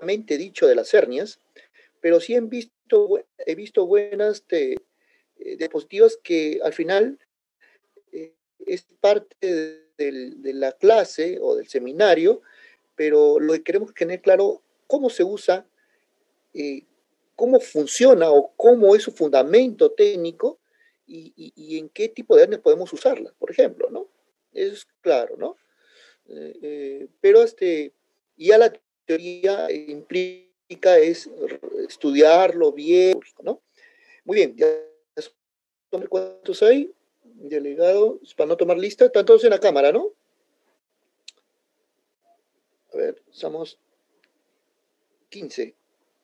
propiamente dicho de las hernias, pero sí he visto buenas diapositivas que al final es parte de la clase o del seminario, pero lo que queremos tener claro cómo se usa, eh, cómo funciona o cómo es su fundamento técnico y en qué tipo de hernias podemos usarla, por ejemplo, ¿no? Eso es claro, ¿no? Pero ya la teoría implica es estudiarlo bien, ¿no? Muy bien, ya son cuántos hay, delegado, para no tomar lista, están todos en la cámara, ¿no? A ver, somos 15.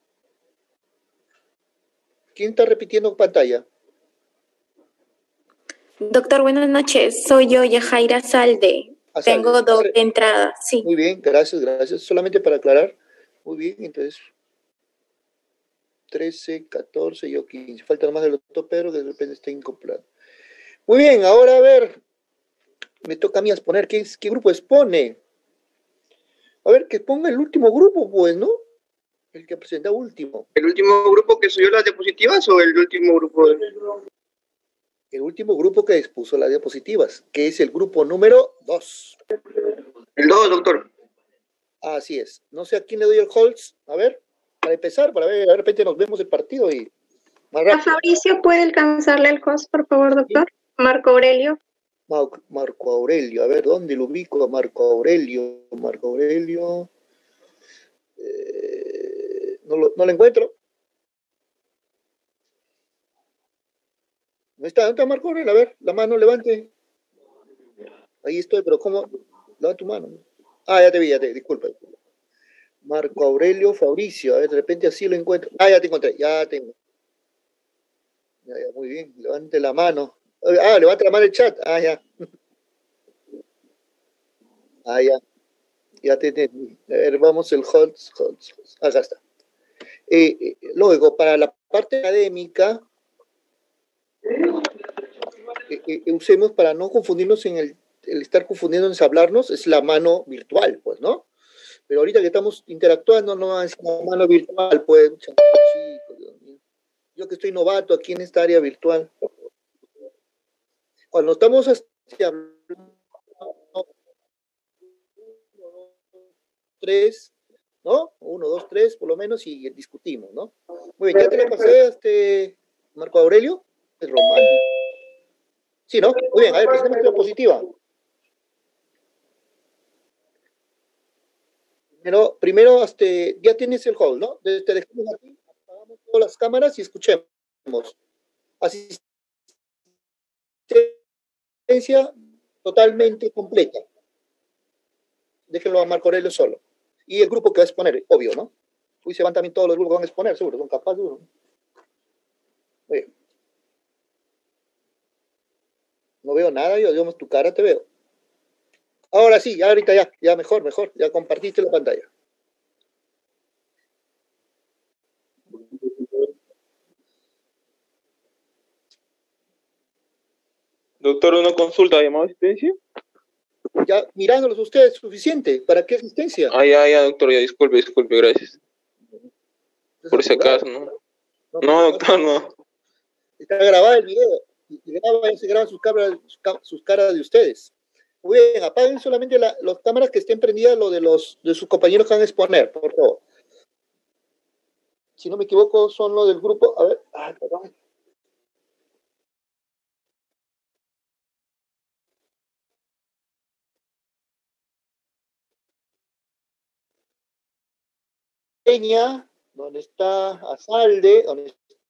¿Quién está repitiendo pantalla? Doctor, buenas noches. Soy yo, Yajaira Salde. Tengo dos entradas, sí. Muy bien, gracias, gracias. Solamente para aclarar. Muy bien, entonces 13, 14, yo 15. Falta más del doctor Pedro, que de repente está incompleto. Muy bien, ahora a ver, me toca a mí exponer. ¿Qué grupo expone? A ver, que ponga el último grupo, pues, ¿no? El que presenta último. ¿El último grupo que subió las diapositivas o el último grupo? El último grupo que expuso las diapositivas, que es el grupo número 2. El 2, doctor. Así es. No sé a quién le doy el holds. A ver, para empezar, para ver, de repente nos vemos el partido y más rápido. ¿A Fabricio puede alcanzarle el host, por favor, doctor? Marco Aurelio. Marco Aurelio, a ver, ¿dónde lo ubico a Marco Aurelio? Marco Aurelio. No lo encuentro. ¿Dónde está Marco Aurelio? A ver, la mano levante. Ahí estoy, pero ¿cómo? Levanta tu mano. Ah, ya te vi, disculpa. Marco Aurelio Fabricio, a ver, de repente así lo encuentro. Ah, ya te encontré, ya tengo. Ya, muy bien, levante la mano. Ah, levante la mano el chat. Ah, ya. Ah, ya. Ya te. A ver, vamos el holds. Acá está. Luego, para la parte académica, usemos para no confundirnos en el estar confundiéndonos, hablarnos, es la mano virtual, pues, ¿no? Pero ahorita que estamos interactuando, no es la mano virtual, pues, yo que estoy novato aquí en esta área virtual. Cuando estamos hablando, 3, ¿no? 1, 2, 3, por lo menos, y discutimos, ¿no? Muy bien, ya te lo pasé, Marco Aurelio, es Román. Sí, ¿no? Muy bien, a ver, presentemos la diapositiva. Primero, ya tienes el hall, ¿no? Te dejamos aquí, apagamos todas las cámaras y escuchemos. Asistencia totalmente completa. Déjenlo a Marco Aurelio solo. Y el grupo que va a exponer, obvio, ¿no? Uy, se van también todos los grupos que van a exponer, seguro, son capaces, ¿no? Muy bien. No veo nada, yo, digamos, tu cara te veo. Ahora sí, ya ahorita ya mejor, ya compartiste la pantalla. Doctor, una consulta, ¿llamado asistencia? Ya mirándolos ustedes, suficiente. ¿Para qué asistencia? Ya, doctor, ya, disculpe, gracias. Por si acaso, ¿no? No, doctor, no. Está grabado el video. Y se graban sus caras de ustedes. Muy bien, apaguen solamente las cámaras que estén prendidas, lo de sus compañeros que van a exponer, por favor. Si no me equivoco, son los del grupo. A ver. Perdón. Donde está Azalde, donde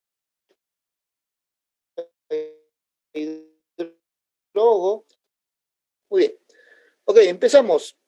está Logo. Muy bien. Ok, empezamos.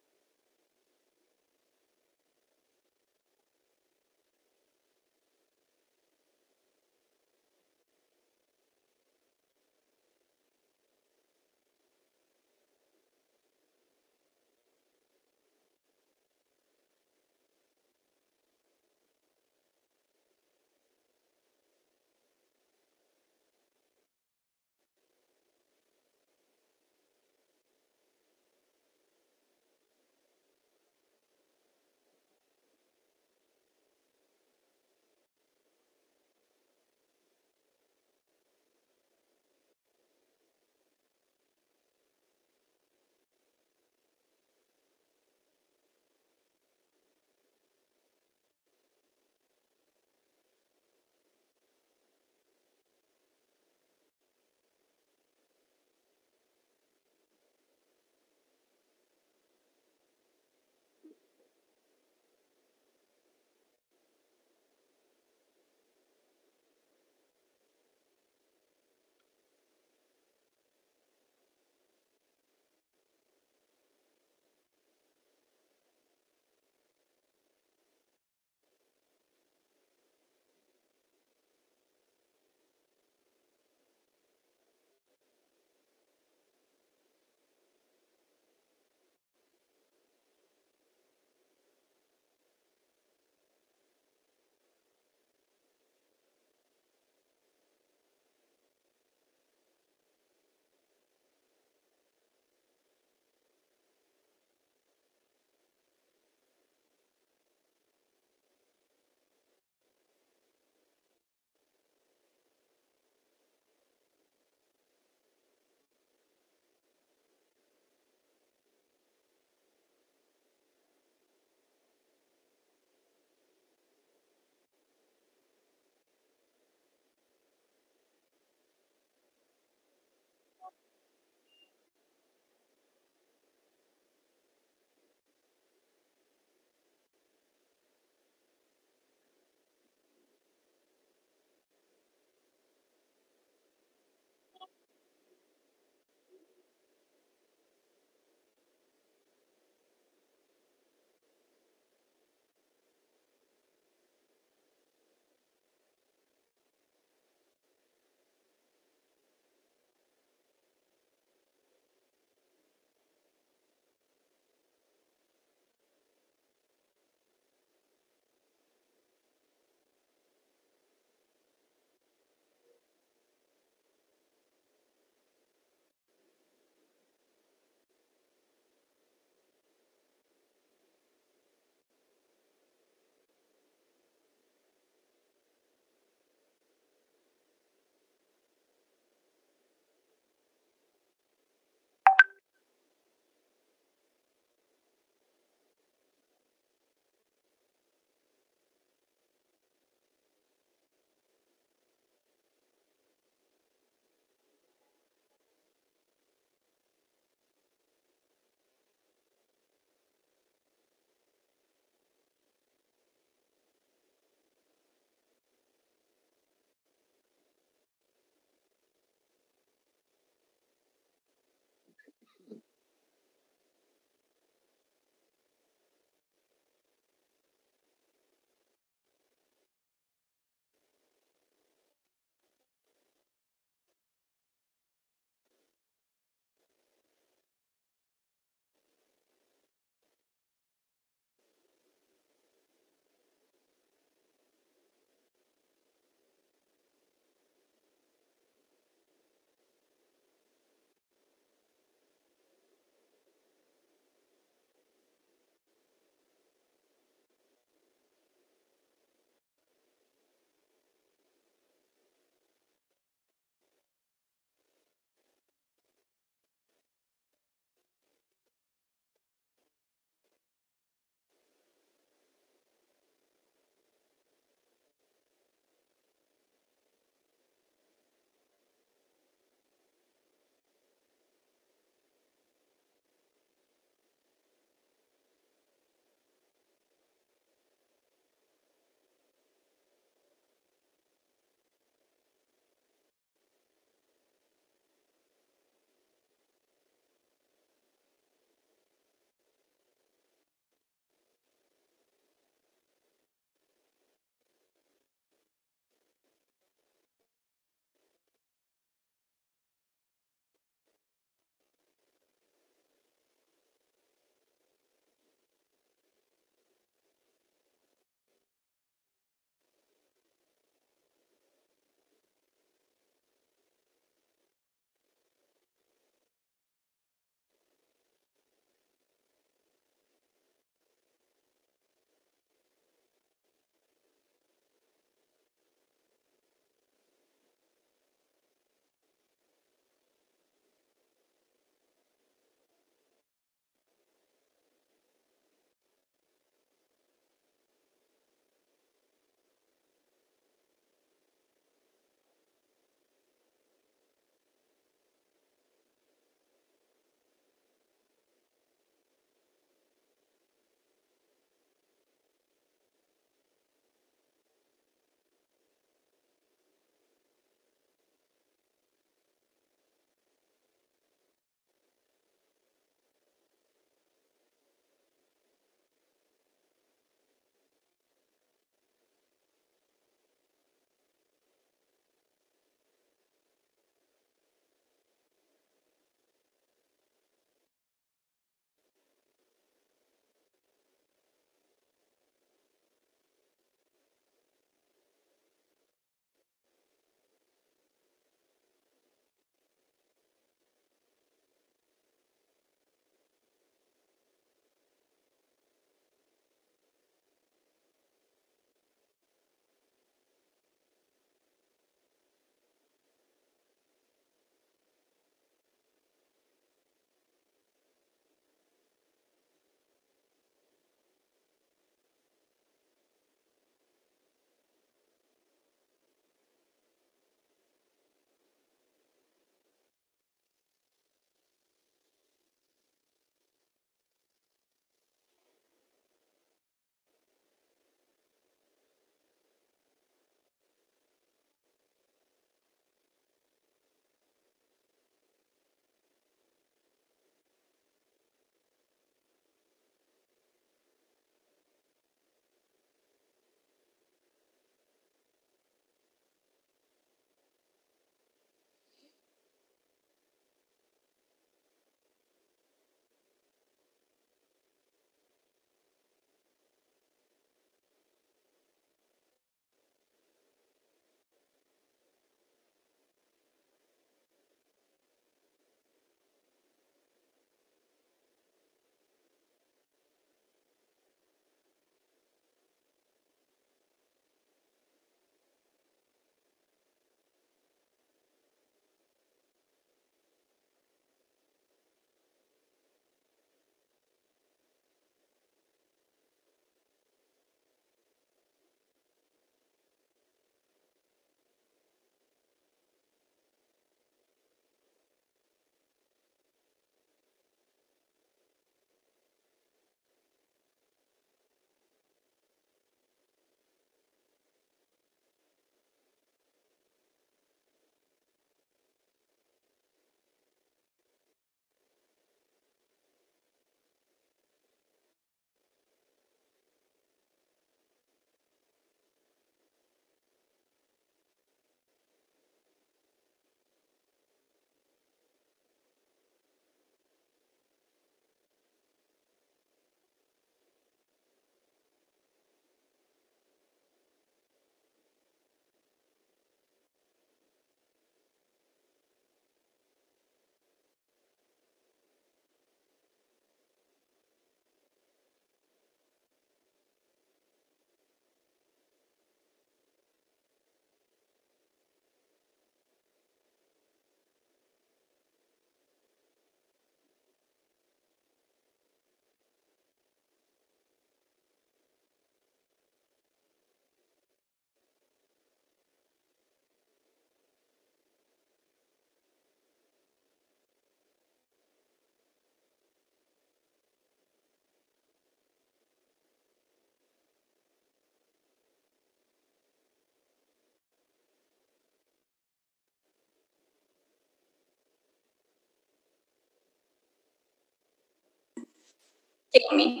Sí.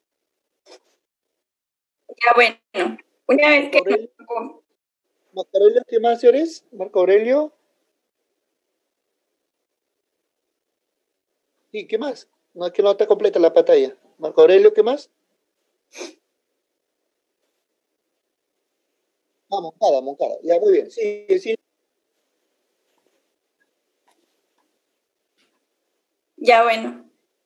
Ya bueno, una vez que... Marco Aurelio, ¿qué más eres? Marco Aurelio. Sí, ¿qué más? No es que no está completa la pantalla. Marco Aurelio, ¿qué más? Ah, Moncada, Moncada. Ya, muy bien. Sí, sí. Ya bueno.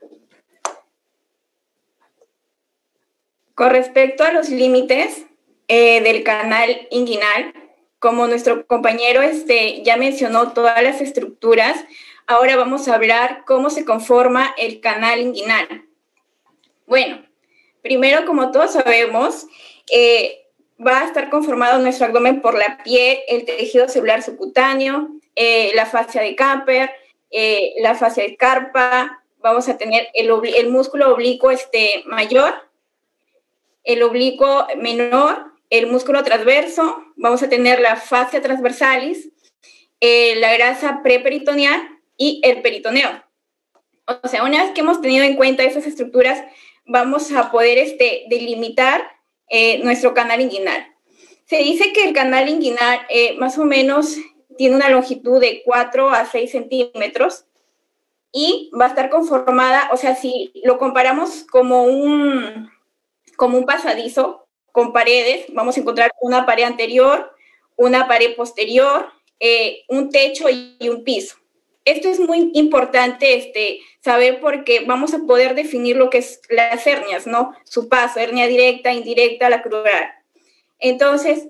Con respecto a los límites del canal inguinal, como nuestro compañero ya mencionó todas las estructuras, ahora vamos a hablar cómo se conforma el canal inguinal. Bueno, primero, como todos sabemos, va a estar conformado nuestro abdomen por la piel, el tejido celular subcutáneo, la fascia de Camper, la fascia de Carpa, vamos a tener el músculo oblicuo mayor, el oblicuo menor, el músculo transverso, vamos a tener la fascia transversalis, la grasa preperitoneal y el peritoneo. O sea, una vez que hemos tenido en cuenta esas estructuras, vamos a poder delimitar nuestro canal inguinal. Se dice que el canal inguinal más o menos tiene una longitud de 4 a 6 centímetros y va a estar conformada, o sea, si lo comparamos como un pasadizo con paredes, vamos a encontrar una pared anterior, una pared posterior, un techo y un piso. Esto es muy importante saber porque vamos a poder definir lo que es las hernias, ¿no? Su paso, hernia directa, indirecta, la crural. Entonces,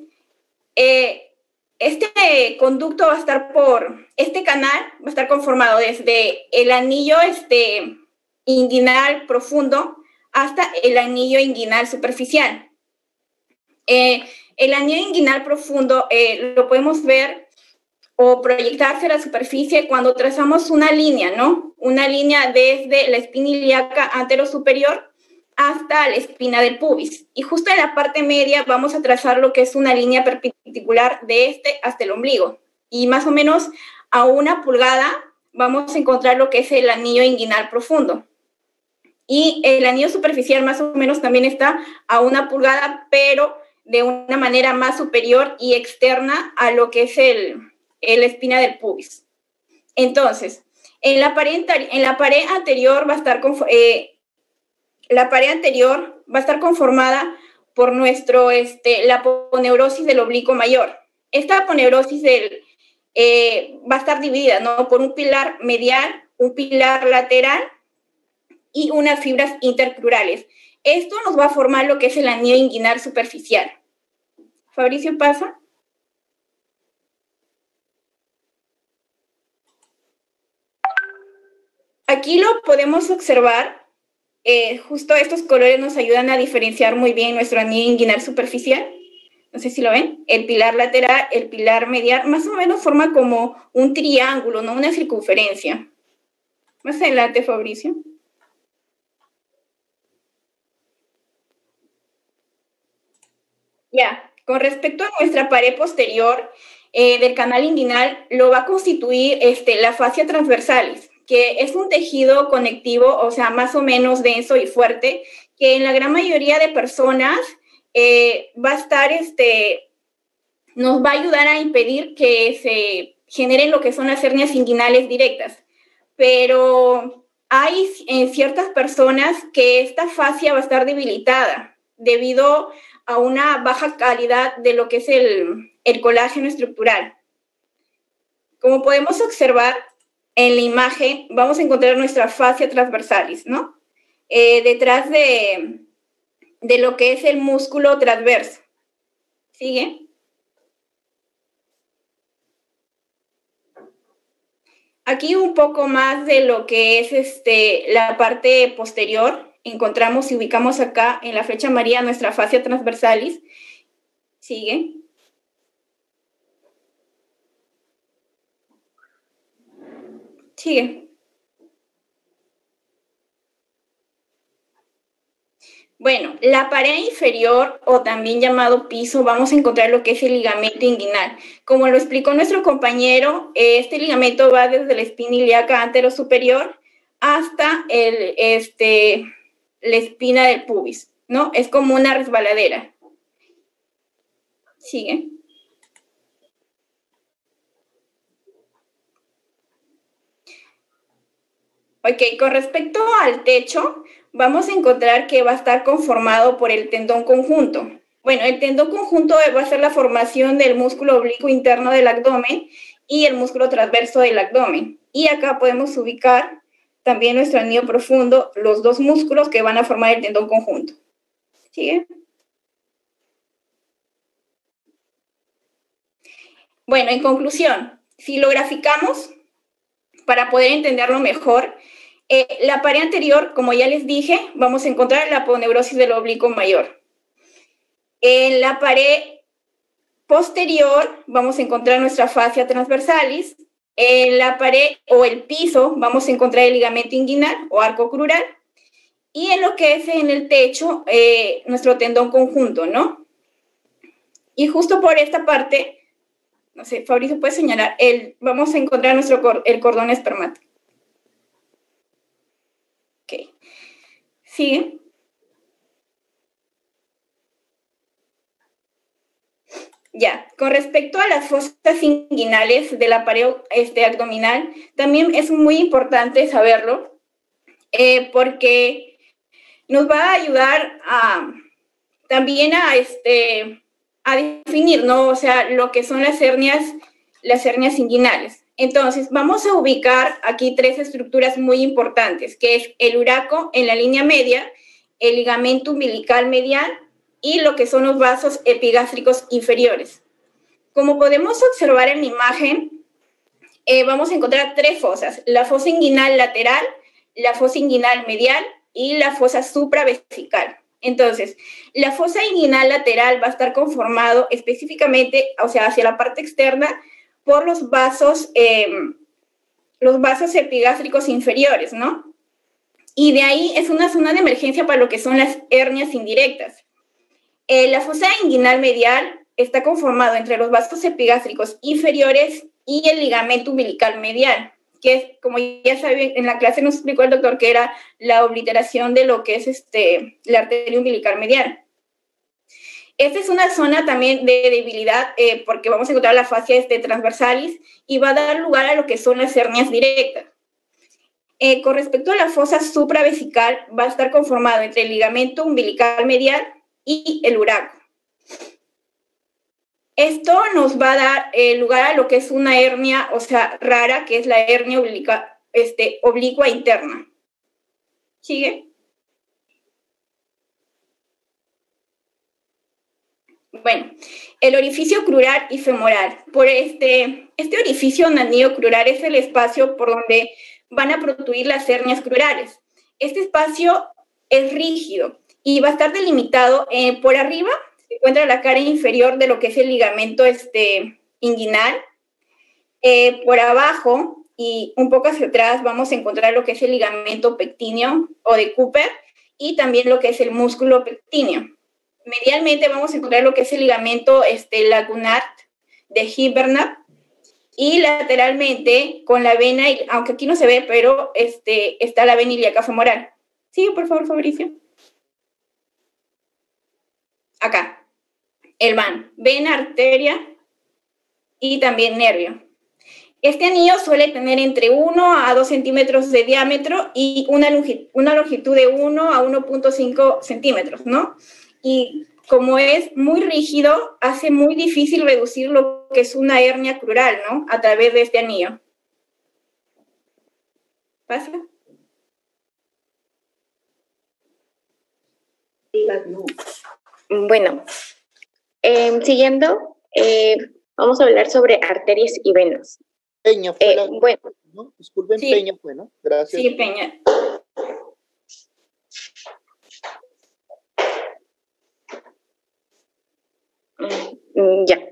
este conducto va a estar este canal va a estar conformado desde el anillo inguinal profundo hasta el anillo inguinal superficial. El anillo inguinal profundo lo podemos ver o proyectarse a la superficie cuando trazamos una línea, ¿no? Una línea desde la espina ilíaca anterosuperior hasta la espina del pubis. Y justo en la parte media vamos a trazar lo que es una línea perpendicular de hasta el ombligo. Y más o menos a 1 pulgada vamos a encontrar lo que es el anillo inguinal profundo. Y el anillo superficial más o menos también está a 1 pulgada, pero de una manera más superior y externa a lo que es la espina del pubis. Entonces, en la pared anterior va a estar conformada por la aponeurosis del oblicuo mayor. Esta aponeurosis va a estar dividida, ¿no? Por un pilar medial, un pilar lateral y unas fibras intercrurales. Esto nos va a formar lo que es el anillo inguinal superficial. Fabricio, pasa. Aquí lo podemos observar. Justo estos colores nos ayudan a diferenciar muy bien nuestro anillo inguinal superficial. No sé si lo ven. El pilar lateral, el pilar medial, más o menos forma como un triángulo, ¿no? Una circunferencia. Más adelante, Fabricio. Ya, con respecto a nuestra pared posterior del canal inguinal, lo va a constituir la fascia transversalis, que es un tejido conectivo, o sea, más o menos denso y fuerte, que en la gran mayoría de personas va a estar, nos va a ayudar a impedir que se generen lo que son las hernias inguinales directas. Pero hay en ciertas personas que esta fascia va a estar debilitada debido a una baja calidad de lo que es el colágeno estructural. Como podemos observar en la imagen, vamos a encontrar nuestra fascia transversalis, ¿no? Detrás de lo que es el músculo transverso. ¿Sigue? Aquí un poco más de lo que es la parte posterior. Encontramos y ubicamos acá en la flecha amarilla nuestra fascia transversalis. Sigue. Sigue. Bueno, la pared inferior o también llamado piso, vamos a encontrar lo que es el ligamento inguinal. Como lo explicó nuestro compañero, este ligamento va desde la espina ilíaca anterosuperior hasta la espina del pubis, ¿no? Es como una resbaladera. Sigue. Ok, con respecto al techo, vamos a encontrar que va a estar conformado por el tendón conjunto. Bueno, el tendón conjunto va a ser la formación del músculo oblicuo interno del abdomen y el músculo transverso del abdomen. Y acá podemos ubicar también nuestro anillo profundo, los dos músculos que van a formar el tendón conjunto. ¿Sigue? Bueno, en conclusión, si lo graficamos, para poder entenderlo mejor, la pared anterior, como ya les dije, vamos a encontrar la aponeurosis del oblicuo mayor. En la pared posterior vamos a encontrar nuestra fascia transversalis. En la pared o el piso vamos a encontrar el ligamento inguinal o arco crural. Y en lo que es en el techo, nuestro tendón conjunto, ¿no? Y justo por esta parte, no sé, Fabricio puede señalar, vamos a encontrar el cordón espermático. Ok. ¿Sigue? Ya, con respecto a las fosas inguinales de la pared abdominal, también es muy importante saberlo, porque nos va a ayudar también a definir, ¿no? O sea, lo que son las hernias inguinales. Entonces, vamos a ubicar aquí tres estructuras muy importantes, que es el uraco en la línea media, el ligamento umbilical medial y lo que son los vasos epigástricos inferiores. Como podemos observar en la imagen, vamos a encontrar tres fosas: la fosa inguinal lateral, la fosa inguinal medial y la fosa supravesical. Entonces, la fosa inguinal lateral va a estar conformado específicamente, o sea, hacia la parte externa, por los vasos epigástricos inferiores, ¿no? Y de ahí es una zona de emergencia para lo que son las hernias indirectas. La fosa inguinal medial está conformado entre los vasos epigástricos inferiores y el ligamento umbilical medial, que es, como ya saben, en la clase nos explicó el doctor que era la obliteración de lo que es la arteria umbilical medial. Esta es una zona también de debilidad porque vamos a encontrar la fascia transversalis y va a dar lugar a lo que son las hernias directas. Con respecto a la fosa supravesical, va a estar conformado entre el ligamento umbilical medial y el uraco. Esto nos va a dar lugar a lo que es una hernia, o sea, rara, que es la hernia oblicua interna. ¿Sigue? Bueno, el orificio crural y femoral. Por este orificio anillo crural es el espacio por donde van a protruir las hernias crurales. Este espacio es rígido y va a estar delimitado por arriba. Se encuentra la cara inferior de lo que es el ligamento inguinal. Por abajo y un poco hacia atrás vamos a encontrar lo que es el ligamento pectíneo o de Cooper y también lo que es el músculo pectíneo. Medialmente vamos a encontrar lo que es el ligamento lacunar de Hilbernat y lateralmente con la vena, aunque aquí no se ve, pero está la vena ilíaca femoral. Sigue, por favor, Fabricio. Acá, el van, vena, arteria y también nervio. Este anillo suele tener entre 1 a 2 centímetros de diámetro y una longitud de 1 a 1.5 centímetros, ¿no? Y como es muy rígido, hace muy difícil reducir lo que es una hernia crural, ¿no? A través de este anillo. ¿Pasa? Bueno, siguiendo, vamos a hablar sobre arterias y venas. Peña fue bueno. ¿no? Disculpen, sí. Peña fue, ¿no? Gracias. Sí, Peña. Ya.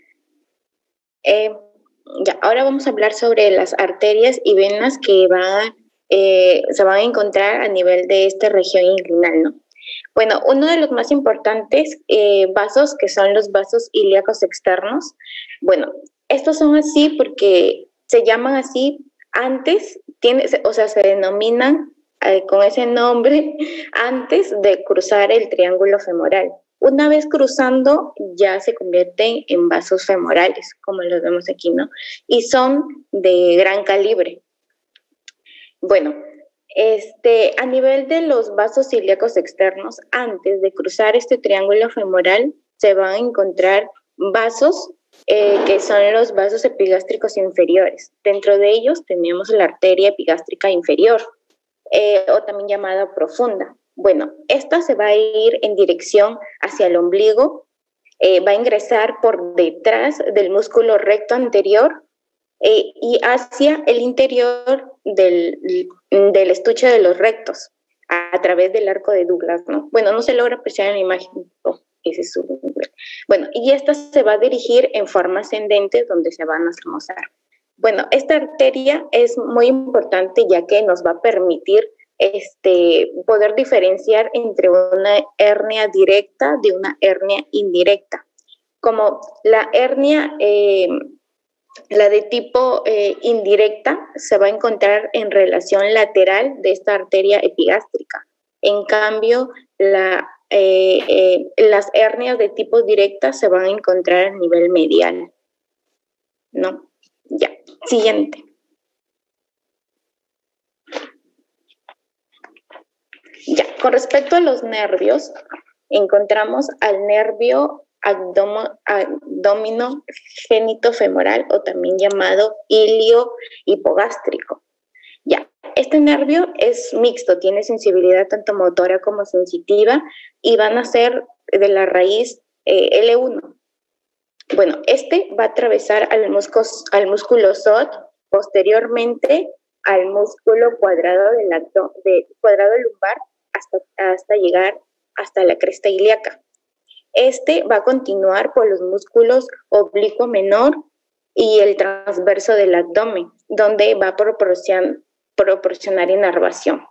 Ya, ahora vamos a hablar sobre las arterias y venas que se van a encontrar a nivel de esta región inguinal, ¿no? Bueno, uno de los más importantes vasos, que son los vasos ilíacos externos. Bueno, estos son así porque se llaman así antes, se denominan con ese nombre antes de cruzar el triángulo femoral. Una vez cruzando, ya se convierten en vasos femorales, como los vemos aquí, ¿no? Y son de gran calibre. Bueno, a nivel de los vasos ilíacos externos, antes de cruzar este triángulo femoral, se van a encontrar vasos que son los vasos epigástricos inferiores. Dentro de ellos tenemos la arteria epigástrica inferior, o también llamada profunda. Bueno, esta se va a ir en dirección hacia el ombligo, va a ingresar por detrás del músculo recto anterior y hacia el interior del estuche de los rectos, a través del arco de Douglas, ¿no? Bueno, no se logra apreciar en la imagen. Ese es su nivel. Bueno, y esta se va a dirigir en forma ascendente, donde se van a esmozar. Bueno, esta arteria es muy importante, ya que nos va a permitir poder diferenciar entre una hernia directa de una hernia indirecta. Como la hernia, la de tipo indirecta, se va a encontrar en relación lateral de esta arteria epigástrica. En cambio, las hernias de tipo directa se van a encontrar a nivel medial, ¿no? Ya, siguiente. Ya, con respecto a los nervios, encontramos al nervio abdomino genitofemoral, o también llamado ilio hipogástrico. Ya, este nervio es mixto, tiene sensibilidad tanto motora como sensitiva, y van a ser de la raíz L1. Bueno, va a atravesar al músculo SOT, posteriormente al músculo cuadrado cuadrado lumbar, hasta llegar hasta la cresta ilíaca. Va a continuar por los músculos oblicuo menor y el transverso del abdomen, donde va a proporcionar inervación.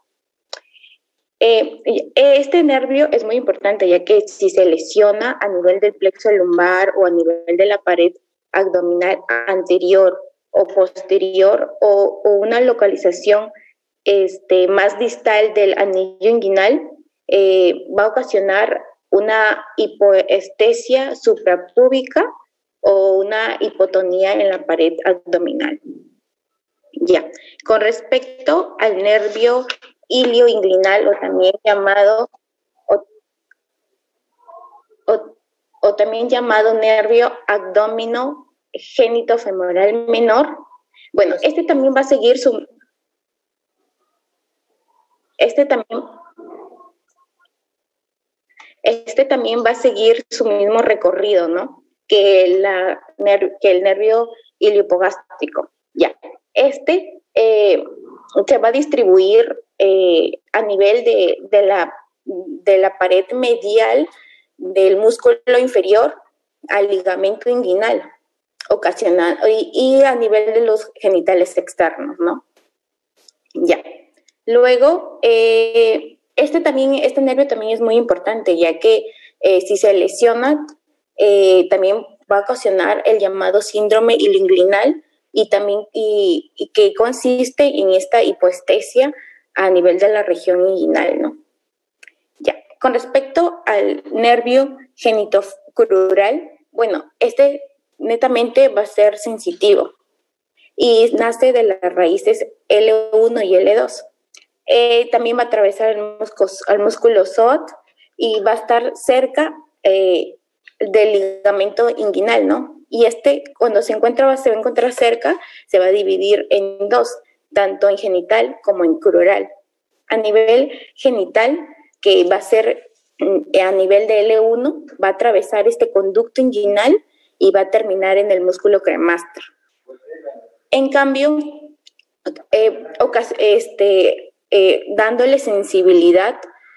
Este nervio es muy importante, ya que si se lesiona a nivel del plexo lumbar o a nivel de la pared abdominal anterior o posterior, o una localización más distal del anillo inguinal, va a ocasionar una hipoestesia suprapúbica o una hipotonía en la pared abdominal. Ya, con respecto al nervio ilioinguinal, o también llamado o también llamado nervio abdomino genitofemoral menor, bueno, también va a seguir también va a seguir su mismo recorrido, ¿no? Que el nervio iliohipogástrico. Ya, se va a distribuir a nivel de la pared medial del músculo inferior al ligamento inguinal, y a nivel de los genitales externos, ¿no? Ya. Luego, este nervio también es muy importante, ya que si se lesiona, también va a ocasionar el llamado síndrome ilioinguinal, y que consiste en esta hipoestesia a nivel de la región inguinal, ¿no? Ya, con respecto al nervio genitocrural, bueno, netamente va a ser sensitivo y nace de las raíces L1 y L2. También va a atravesar al músculo SOT y va a estar cerca del ligamento inguinal, ¿no? Y cuando se va a encontrar cerca, se va a dividir en dos, tanto en genital como en crural. A nivel genital, que va a ser a nivel de L1, va a atravesar este conducto inguinal y va a terminar en el músculo cremaster. En cambio, dándole sensibilidad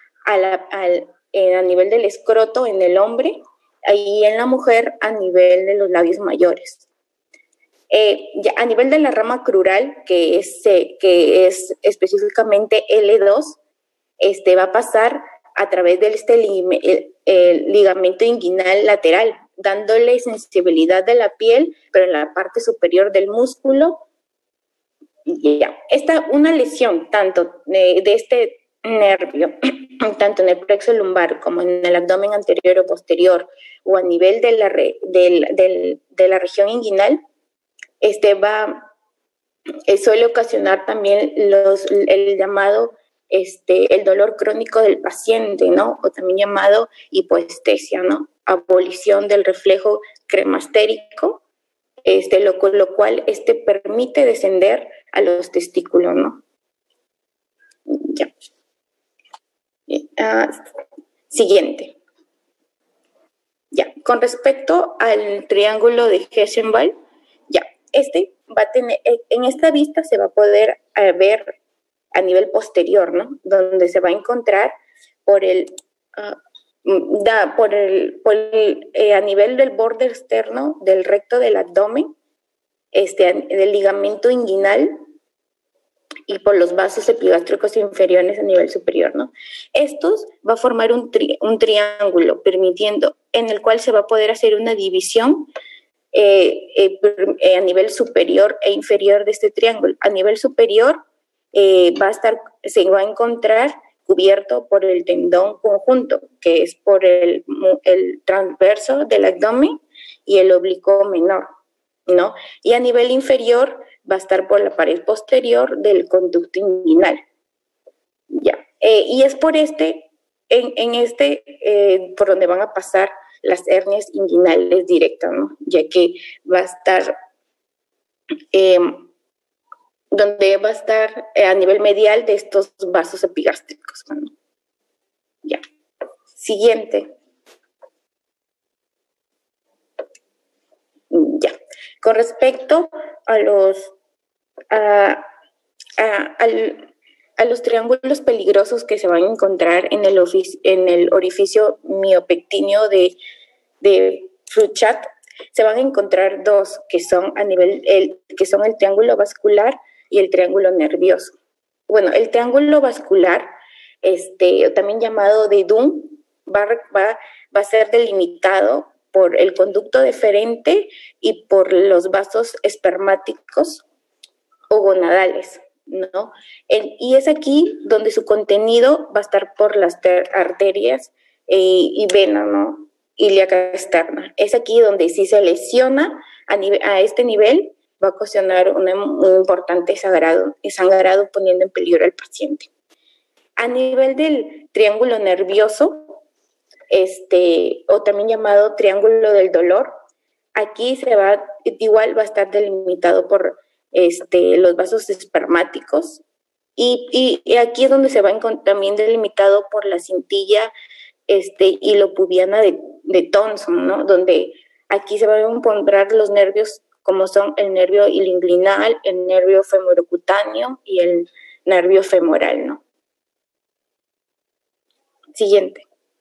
a nivel del escroto en el hombre, y en la mujer a nivel de los labios mayores. Ya a nivel de la rama crural, que es específicamente L2, va a pasar a través de el ligamento inguinal lateral, dándole sensibilidad de la piel, pero en la parte superior del músculo, Ya, una lesión tanto de este nervio, tanto en el plexo lumbar como en el abdomen anterior o posterior, o a nivel de la región inguinal, suele ocasionar también el llamado el dolor crónico del paciente, ¿no? O también llamado hipoestesia, ¿no? Abolición del reflejo cremastérico, lo cual permite descender a los testículos, ¿no? Ya. Siguiente. Ya, con respecto al triángulo de Hessenball, ya, va a tener, en esta vista se va a poder ver a nivel posterior, ¿no? Donde se va a encontrar a nivel del borde externo del recto del abdomen, del ligamento inguinal y por los vasos epigástricos inferiores a nivel superior, ¿no? Estos va a formar un triángulo permitiendo, en el cual se va a poder hacer una división a nivel superior e inferior de este triángulo. A nivel superior se va a encontrar cubierto por el tendón conjunto, que es por el transverso del abdomen y el oblicuo menor, ¿no? Y a nivel inferior va a estar por la pared posterior del conducto inguinal. Ya. Y es por por donde van a pasar las hernias inguinales directas, ¿no? Ya que va a estar donde va a estar a nivel medial de estos vasos epigástricos, ¿no? Ya. Siguiente. Ya. Con respecto a los triángulos peligrosos que se van a encontrar en el orificio miopectíneo de Fouchet, se van a encontrar dos que son que son el triángulo vascular y el triángulo nervioso. Bueno, el triángulo vascular, también llamado de Dunn, va a ser delimitado por el conducto deferente y por los vasos espermáticos o gonadales, ¿no? Y es aquí donde su contenido va a estar por las arterias y vena, ¿no? Ilíaca externa. Es aquí donde si se lesiona a este nivel va a ocasionar un importante sangrado poniendo en peligro al paciente. A nivel del triángulo nervioso, o también llamado triángulo del dolor, aquí igual va a estar delimitado por los vasos espermáticos y aquí es donde se va a encontrar también delimitado por la cintilla hilopubiana de Thomson, ¿no? Donde aquí se van a encontrar los nervios como son el nervio ilinguinal, el nervio femorocutáneo y el nervio femoral, ¿no? Siguiente.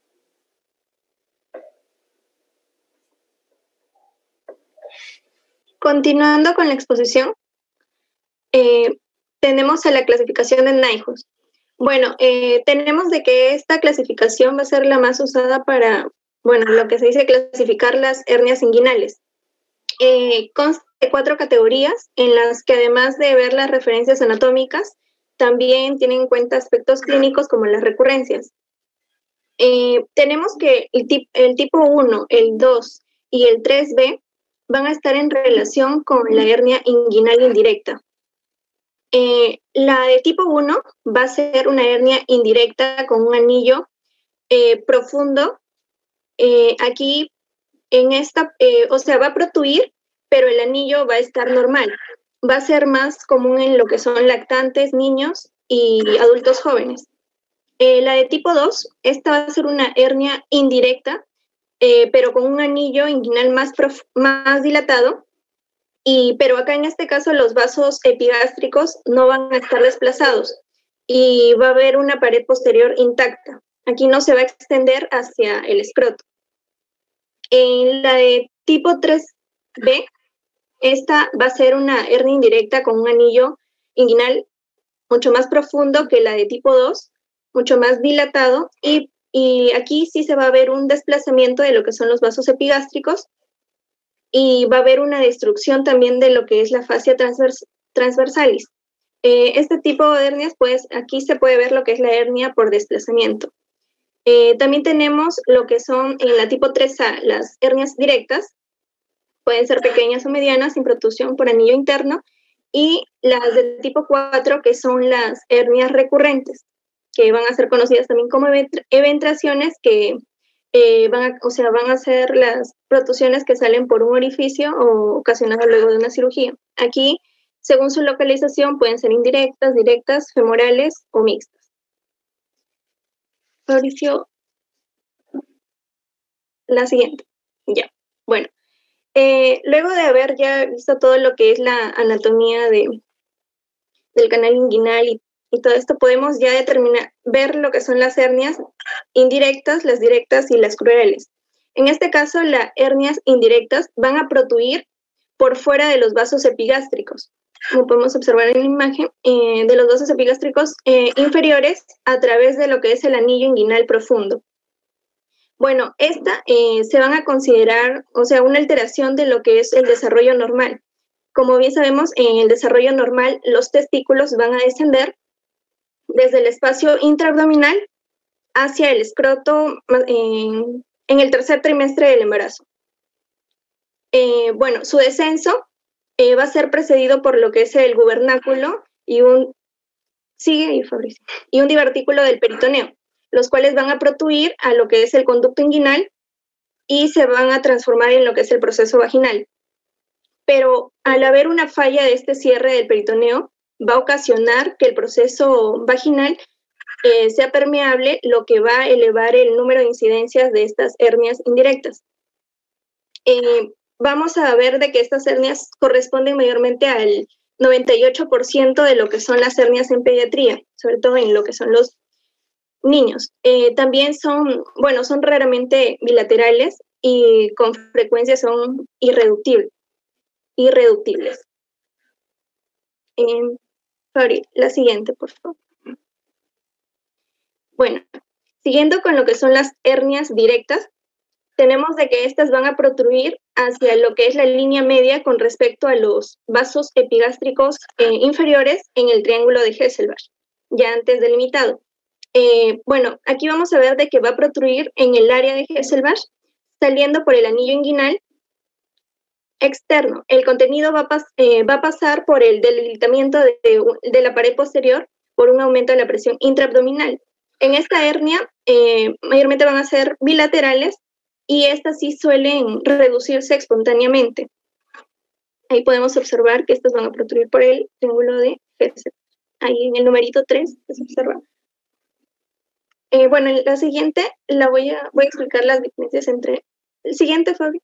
Continuando con la exposición, tenemos a la clasificación de Nyhus. Bueno, tenemos de que esta clasificación va a ser la más usada para, bueno, lo que se dice clasificar las hernias inguinales. Consta de 4 categorías en las que además de ver las referencias anatómicas, también tienen en cuenta aspectos clínicos como las recurrencias. Tenemos que el tipo 1, el 2 y el 3B van a estar en relación con la hernia inguinal indirecta. La de tipo 1 va a ser una hernia indirecta con un anillo profundo. Aquí, va a protuir, pero el anillo va a estar normal. Va a ser más común en lo que son lactantes, niños y adultos jóvenes. La de tipo 2, esta va a ser una hernia indirecta, pero con un anillo inguinal más dilatado, pero acá en este caso los vasos epigástricos no van a estar desplazados y va a haber una pared posterior intacta. Aquí no se va a extender hacia el escroto. En la de tipo 3B, esta va a ser una hernia indirecta con un anillo inguinal mucho más profundo que la de tipo 2, mucho más dilatado, y aquí sí se va a ver un desplazamiento de lo que son los vasos epigástricos y va a haber una destrucción también de lo que es la fascia transversalis. este tipo de hernias, pues aquí se puede ver lo que es la hernia por desplazamiento. También tenemos lo que son en la tipo 3A, las hernias directas, pueden ser pequeñas o medianas, sin protrusión por anillo interno, y las de tipo 4, que son las hernias recurrentes, que van a ser conocidas también como eventraciones, que van a ser las protrusiones que salen por un orificio o ocasionadas luego de una cirugía. Aquí, según su localización, pueden ser indirectas, directas, femorales o mixtas. Mauricio, la siguiente. Ya, bueno. Luego de haber ya visto todo lo que es la anatomía del canal inguinal y todo esto, podemos ya ver lo que son las hernias indirectas, las directas y las crueles. En este caso, las hernias indirectas van a protruir por fuera de los vasos epigástricos, como podemos observar en la imagen, de los vasos epigástricos inferiores a través de lo que es el anillo inguinal profundo. Bueno, esta se van a considerar, una alteración de lo que es el desarrollo normal. Como bien sabemos, en el desarrollo normal, los testículos van a descender desde el espacio intraabdominal hacia el escroto en el tercer trimestre del embarazo. Bueno, su descenso va a ser precedido por lo que es el gubernáculo y un divertículo del peritoneo, los cuales van a protruir a lo que es el conducto inguinal y se van a transformar en lo que es el proceso vaginal. Pero al haber una falla de este cierre del peritoneo, va a ocasionar que el proceso vaginal sea permeable, lo que va a elevar el número de incidencias de estas hernias indirectas. Vamos a ver de que estas hernias corresponden mayormente al 98% de lo que son las hernias en pediatría, sobre todo en lo que son los niños. También son raramente bilaterales y con frecuencia son irreductibles. Fabri, la siguiente, por favor. Bueno, siguiendo con lo que son las hernias directas, tenemos de que estas van a protruir hacia lo que es la línea media con respecto a los vasos epigástricos inferiores en el triángulo de Hesselbach, ya antes delimitado. Bueno, aquí vamos a ver de que va a protruir en el área de Hesselbach, saliendo por el anillo inguinal externo. El contenido va a pasar por el debilitamiento de la pared posterior por un aumento de la presión intraabdominal. En esta hernia, mayormente van a ser bilaterales y estas sí suelen reducirse espontáneamente. Ahí podemos observar que estas van a protruir por el triángulo de Hesselbach. Ahí en el numerito 3 se observa. Bueno, en la siguiente voy a explicar las diferencias entre... El siguiente, Fabi.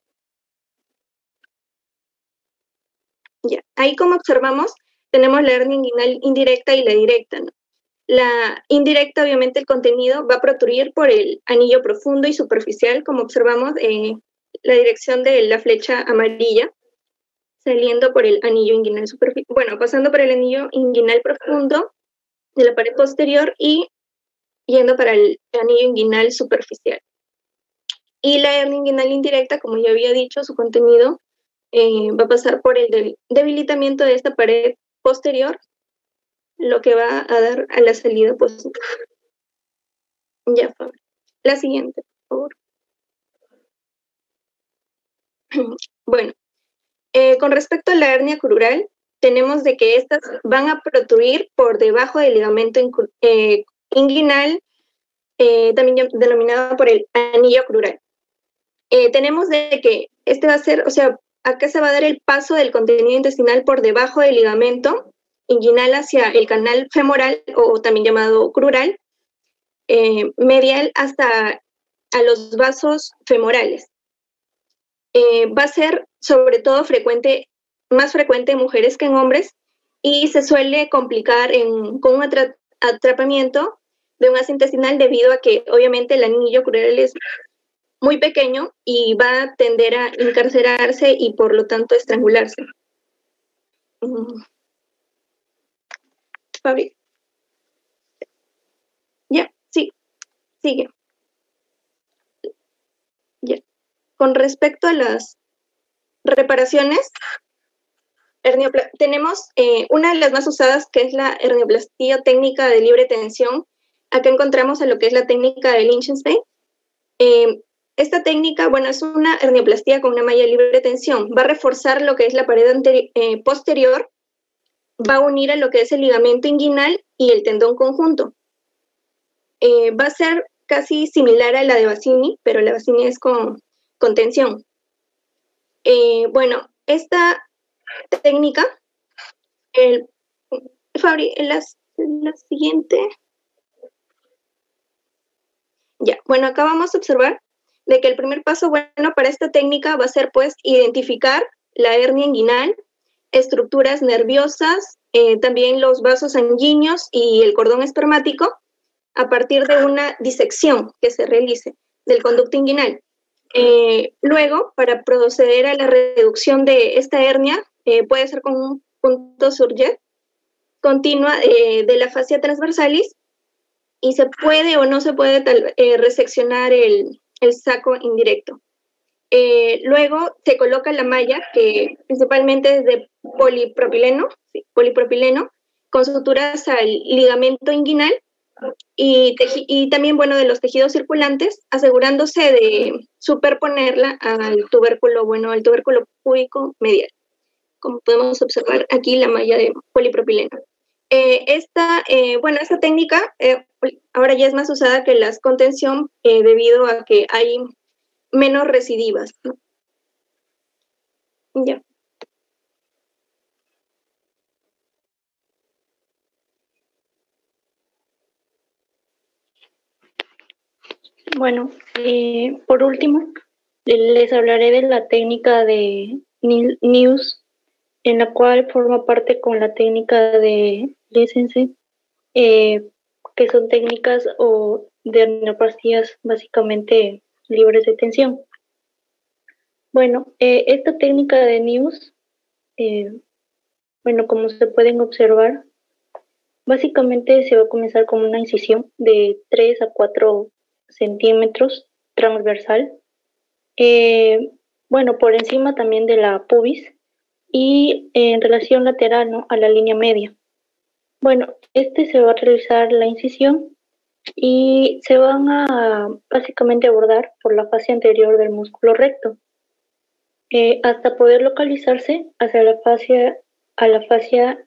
Ya, ahí como observamos, tenemos la hernia inguinal indirecta y la directa, ¿no? La indirecta, obviamente, el contenido va a protruir por el anillo profundo y superficial, como observamos en la dirección de la flecha amarilla, saliendo por el anillo inguinal superficial, bueno, pasando por el anillo inguinal profundo de la pared posterior y yendo para el anillo inguinal superficial. Y la hernia inguinal indirecta, como ya había dicho, su contenido va a pasar por el debilitamiento de esta pared posterior, lo que va a dar a la salida positiva. Ya, Fabio. La siguiente, por favor. Bueno, con respecto a la hernia crural, tenemos de que estas van a protruir por debajo del ligamento inguinal, también denominado por el anillo crural. Tenemos de que este va a ser, acá se va a dar el paso del contenido intestinal por debajo del ligamento inguinal hacia el canal femoral, o también llamado crural, medial hasta a los vasos femorales. Va a ser sobre todo más frecuente en mujeres que en hombres, y se suele complicar con un atrapamiento de un asa intestinal debido a que obviamente el anillo crural es muy pequeño y va a tender a encarcerarse y por lo tanto estrangularse. Fabri. Ya, sí, sigue. Ya. Con respecto a las reparaciones, Tenemos una de las más usadas, que es la hernioplastía técnica de libre tensión. Acá encontramos a lo que es la técnica de Lichtenstein. Esta técnica, bueno, es una hernioplastía con una malla de libre tensión. Va a reforzar lo que es la pared posterior, va a unir a lo que es el ligamento inguinal y el tendón conjunto. Va a ser casi similar a la de Bassini, pero la Bassini es con tensión. Bueno, esta técnica, la siguiente. Ya, bueno, acá vamos a observar de que el primer paso, bueno, para esta técnica va a ser, pues, identificar la hernia inguinal, estructuras nerviosas, también los vasos sanguíneos y el cordón espermático, a partir de una disección que se realice del conducto inguinal. Luego, para proceder a la reducción de esta hernia, puede ser con un punto Surget continua de la fascia transversalis, y se puede o no se puede reseccionar el saco indirecto. Luego se coloca la malla, que principalmente es de polipropileno, ¿sí? Polipropileno, con suturas al ligamento inguinal y también, bueno, de los tejidos circulantes, asegurándose de superponerla al tubérculo, bueno, al tubérculo púbico medial. Como podemos observar aquí, la malla de polipropileno. Esta técnica ahora ya es más usada que las contención debido a que hay menos recidivas, ¿no? Ya. Bueno, por último, les hablaré de la técnica de News, en la cual forma parte con la técnica de Lichtenstein, que son técnicas de hernoplastías básicamente libres de tensión. Bueno, esta técnica de News, bueno, como se pueden observar, básicamente se va a comenzar con una incisión de 3 a 4 centímetros transversal, bueno, por encima también de la pubis y en relación lateral, ¿no?, a la línea media. Bueno, se va a realizar la incisión y se van a básicamente abordar por la fascia anterior del músculo recto, hasta poder localizarse hacia a la fascia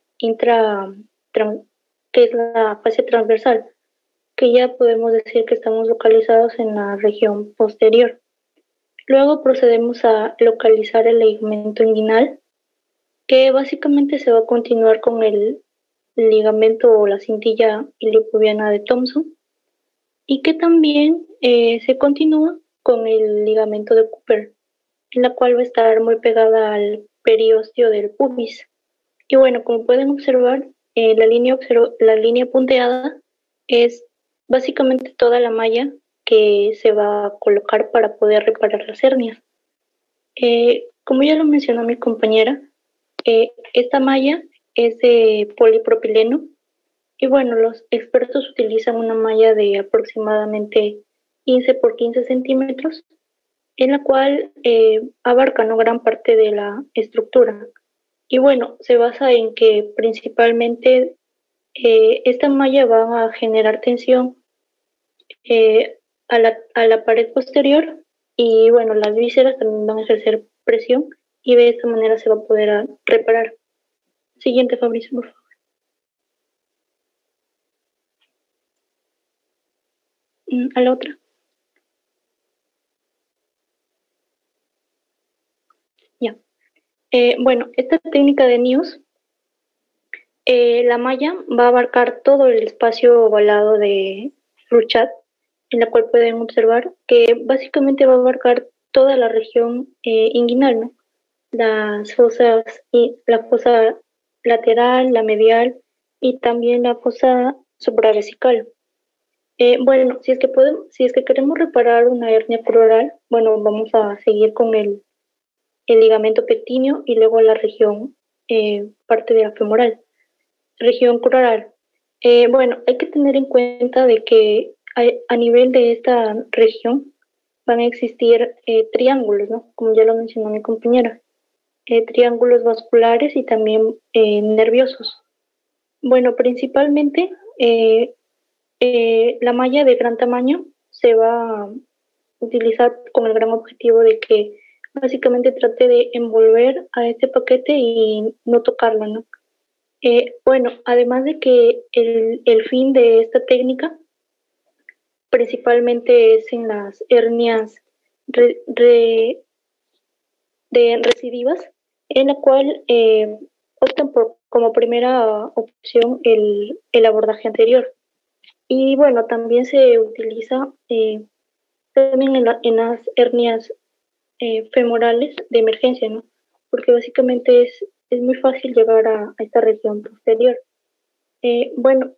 que es la fascia transversal, que ya podemos decir que estamos localizados en la región posterior. Luego procedemos a localizar el ligamento inguinal, que básicamente se va a continuar con el ligamento o la cintilla iliopubiana de Thomson, y que también se continúa con el ligamento de Cooper, en la cual va a estar muy pegada al periósteo del pubis. Y bueno, como pueden observar, la línea punteada es básicamente toda la malla que se va a colocar para poder reparar las hernias. Como ya lo mencionó mi compañera, esta malla es de polipropileno y bueno, los expertos utilizan una malla de aproximadamente 15 por 15 centímetros, en la cual abarca, ¿no?, gran parte de la estructura. Y bueno, se basa en que principalmente esta malla va a generar tensión a la pared posterior, y bueno, las vísceras también van a ejercer presión y de esta manera se va a poder reparar. Siguiente, Fabricio, por favor. A la otra. Ya. Bueno, esta técnica de News, la malla va a abarcar todo el espacio ovalado de Ruchat, en la cual pueden observar que básicamente va a abarcar toda la región inguinal, ¿no? La fosa lateral, la medial y también la fosa supravesical. Bueno, si es que queremos reparar una hernia crural, bueno, vamos a seguir con el ligamento pectíneo y luego la región, parte de la femoral, región crural. Bueno, hay que tener en cuenta de que a nivel de esta región van a existir triángulos, ¿no?, como ya lo mencionó mi compañera. triángulos vasculares y también nerviosos. Bueno, principalmente la malla de gran tamaño se va a utilizar con el gran objetivo de que básicamente trate de envolver a este paquete y no tocarlo, ¿no? Bueno, además de que el fin de esta técnica principalmente es en las hernias recidivas, en la cual optan por como primera opción el abordaje anterior. Y bueno, también se utiliza también en las hernias femorales de emergencia, ¿no? Porque básicamente es muy fácil llegar a esta región posterior. Bueno,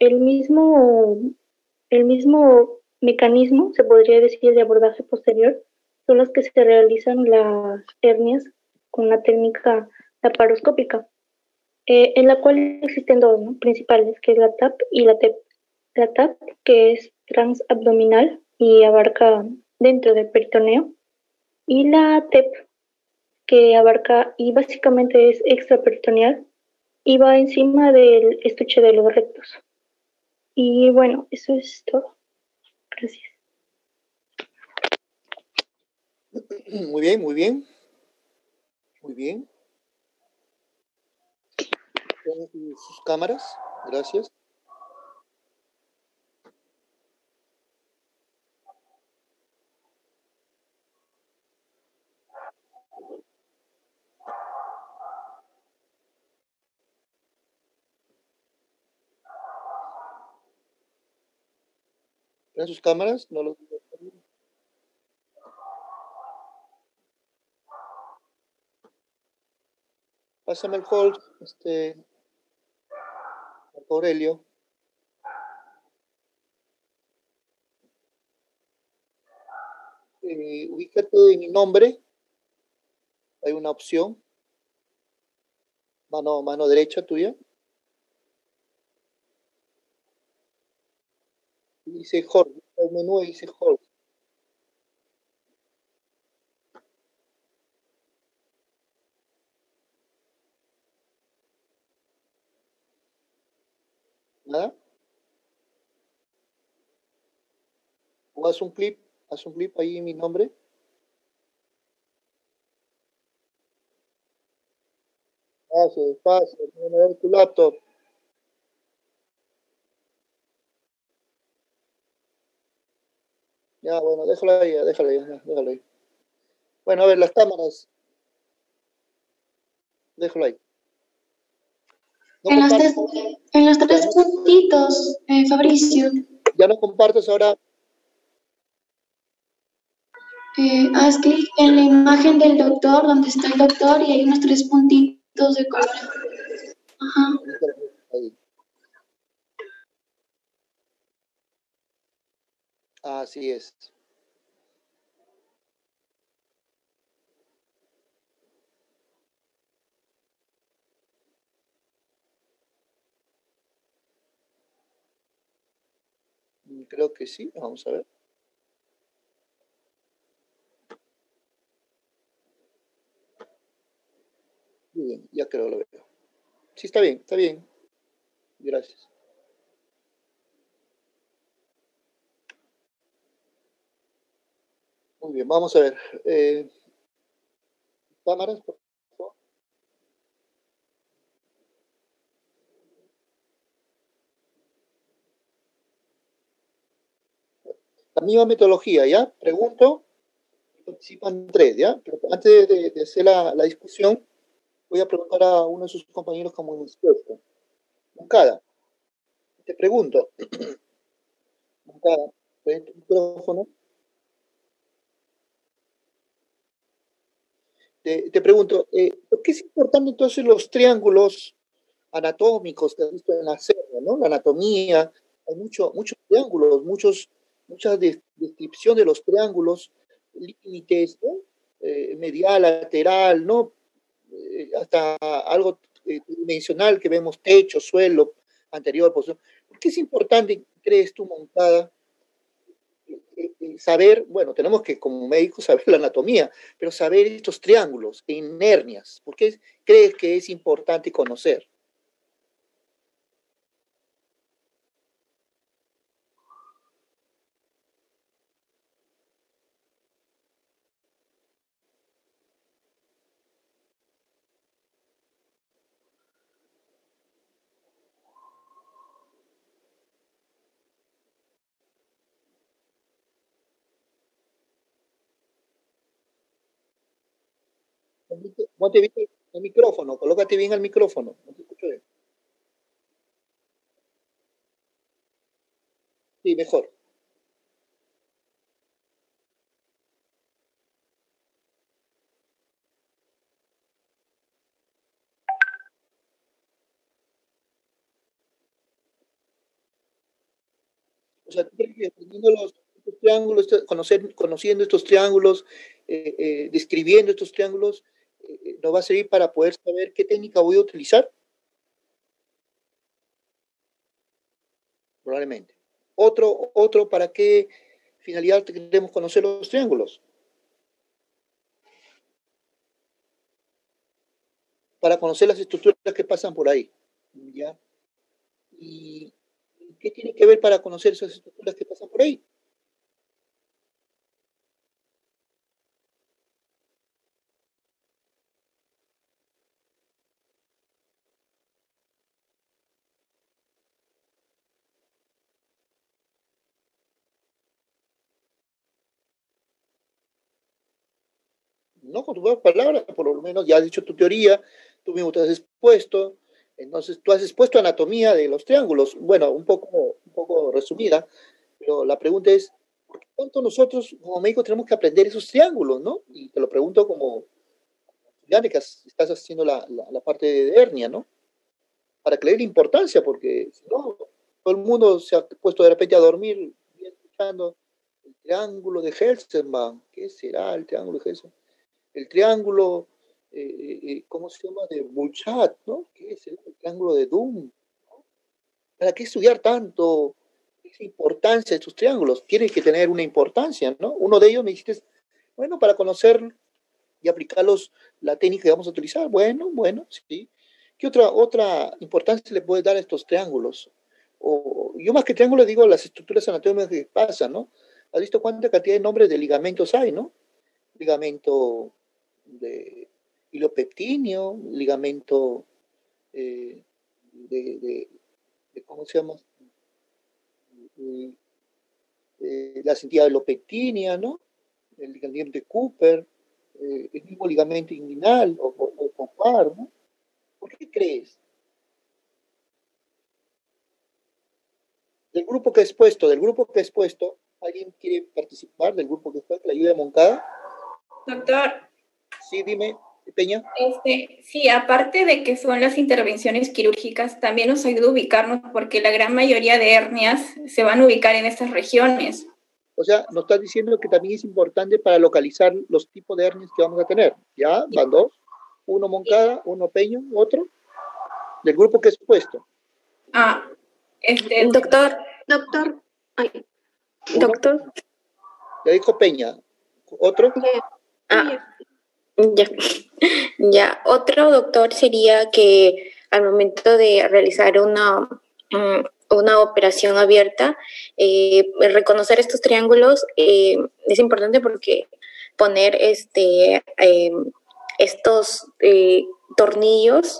el mismo mecanismo, se podría decir, de abordaje posterior, son los que se realizan las hernias con una técnica laparoscópica, en la cual existen dos, ¿no?, principales, que es la TAP y la TEP. La TAP, que es transabdominal y abarca dentro del peritoneo, y la TEP, que abarca y básicamente es extraperitoneal y va encima del estuche de los rectos. Y bueno, eso es todo. Gracias. Muy bien, muy bien. Muy bien. Sus cámaras, gracias. ¿Ven sus cámaras? No los... Pásame el hold, Marco Aurelio. Ubícate en mi nombre. Hay una opción. Mano derecha tuya. Dice hold. El menú dice hold. ¿Nada? O haz un clip ahí en mi nombre. Despacio, déjame ver tu laptop. Ya, bueno, déjalo ahí. Bueno, a ver, las cámaras. Déjalo ahí. No en los tres puntitos, Fabricio. Ya no compartes ahora. Haz clic en la imagen del doctor, donde está el doctor, y hay unos tres puntitos de color. Ajá. Ahí. Así es. Creo que sí, vamos a ver. Muy bien, ya creo que lo veo. Sí, está bien, está bien. Gracias. Muy bien, vamos a ver. Cámaras, por favor. La misma metodología, ¿ya? Pregunto, participan tres, ¿ya? Pero antes de hacer la discusión, voy a preguntar a uno de sus compañeros como experto. Moncada, te pregunto. Moncada, ¿ves tu micrófono? Te pregunto, ¿por qué es importante entonces los triángulos anatómicos que has visto en la serie, ¿no? La anatomía, hay muchos triángulos, muchas descripción de los triángulos, límites, ¿no? Medial, lateral, ¿no? Hasta algo tridimensional que vemos techo, suelo, anterior, posterior. ¿Por qué es importante, crees tú, Moncada, saber, bueno, tenemos que como médicos saber la anatomía, pero saber estos triángulos en hernias. ¿Por qué crees que es importante conocer? Ponte bien el micrófono, colócate bien el micrófono. No te escucho bien. Sí, mejor. O sea, ¿tú crees que aprendiendo estos triángulos, conociendo estos triángulos, describiendo estos triángulos, nos va a servir para poder saber qué técnica voy a utilizar? Probablemente. ¿Para qué finalidad queremos conocer los triángulos? Para conocer las estructuras que pasan por ahí. ¿Ya? ¿Y qué tiene que ver para conocer esas estructuras que pasan por ahí? No con tus palabras, por lo menos ya has dicho tu teoría, tú mismo te has expuesto, entonces tú has expuesto anatomía de los triángulos, bueno, un poco resumida, pero la pregunta es, ¿por qué tanto nosotros como médicos tenemos que aprender esos triángulos, no? Y te lo pregunto como estudiante que estás haciendo la parte de hernia, ¿no? Para que le dé importancia, porque si no, todo el mundo se ha puesto de repente a dormir escuchando el triángulo de Helsingborg. ¿Qué será el triángulo de Helsingborg? El triángulo, ¿cómo se llama? De Bouchat, ¿no? ¿Qué es el triángulo de Doom? ¿No? ¿Para qué estudiar tanto esa importancia de estos triángulos? Tiene que tener una importancia, ¿no? Uno de ellos me dijiste, bueno, para conocer y aplicarlos la técnica que vamos a utilizar. Bueno, sí. ¿Qué otra importancia le puedes dar a estos triángulos? Yo más que triángulos digo las estructuras anatómicas que pasan, ¿no? ¿Has visto cuánta cantidad de nombres de ligamentos hay, no? Ligamento de hilopeptinio, ligamento ¿cómo se llama? La cintia hilopectinia, ¿no? El ligamento de Cooper, el mismo ligamento inguinal o convar, ¿no? ¿Por qué crees? Del grupo que he expuesto, ¿alguien quiere participar del grupo que he expuesto, la ayuda de Moncada? Doctor. Sí, dime, Peña. Sí, aparte de que son las intervenciones quirúrgicas, también nos ayuda a ubicarnos porque la gran mayoría de hernias se van a ubicar en estas regiones. O sea, nos estás diciendo que también es importante para localizar los tipos de hernias que vamos a tener. ¿Ya? Van dos. Uno Moncada, uno Peña, otro. Del grupo que he expuesto. Doctor. Doctor. Ya dijo Peña. ¿Otro? Ya. Otro, doctor, sería que al momento de realizar una operación abierta, reconocer estos triángulos es importante porque poner estos tornillos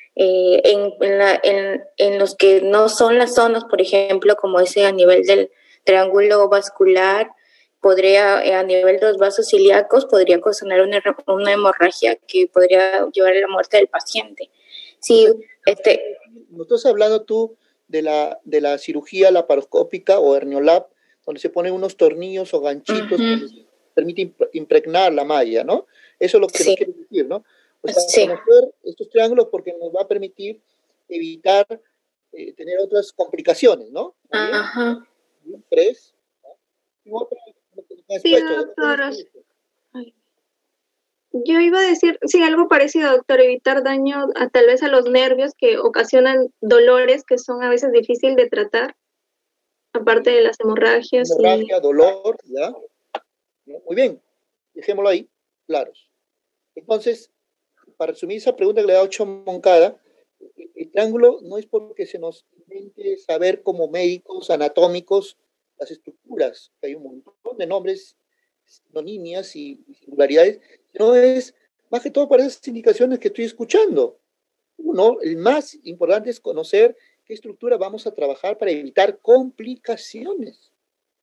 en los que no son las zonas, por ejemplo, como ese a nivel del triángulo vascular, podría, a nivel de los vasos ilíacos, podría ocasionar una hemorragia que podría llevar a la muerte del paciente. Sí, ¿no estás hablando tú de la cirugía laparoscópica o herniolab, donde se ponen unos tornillos o ganchitos que permiten impregnar la malla, ¿no? Eso es lo que nos quiere decir, ¿no? O sea, conocer estos triángulos porque nos va a permitir evitar tener otras complicaciones, ¿no? Ajá. Tres. Sí, doctor. Yo iba a decir, sí, algo parecido, doctor, evitar daño tal vez a los nervios que ocasionan dolores que son a veces difíciles de tratar. aparte de las hemorragias. Hemorragia, dolor, ¿ya? Muy bien, dejémoslo ahí, claros. Entonces, para resumir esa pregunta que le ha hecho Moncada, el triángulo no es porque se nos invente saber como médicos anatómicos las estructuras, que hay un montón de nombres, sinonimias y singularidades, sino es más que todo para esas indicaciones que estoy escuchando. Uno, el más importante es conocer qué estructura vamos a trabajar para evitar complicaciones,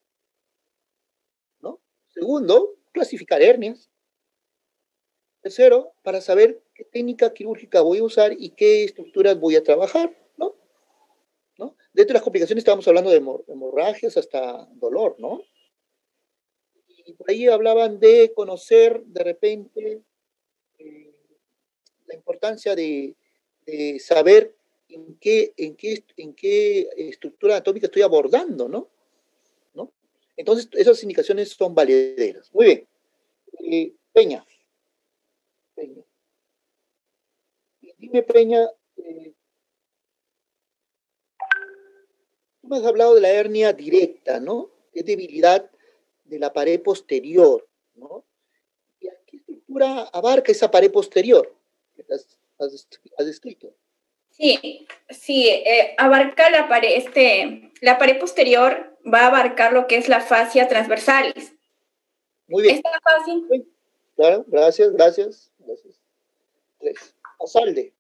¿no? Segundo, clasificar hernias. Tercero, para saber qué técnica quirúrgica voy a usar y qué estructuras voy a trabajar, ¿no? ¿No? Dentro de las complicaciones estábamos hablando de hemorragias hasta dolor, ¿no? Y por ahí hablaban de conocer de repente la importancia de saber en qué estructura anatómica estoy abordando, ¿no? ¿No? Entonces, esas indicaciones son valederas. Muy bien. Peña. Dime, Peña, tú me has hablado de la hernia directa, ¿no? Es debilidad de la pared posterior, ¿no? ¿Y a qué estructura abarca esa pared posterior que has descrito? Sí, abarca la pared posterior va a abarcar lo que es la fascia transversalis. Muy bien. ¿Está fácil? Sí, claro, gracias. 3. Azalde.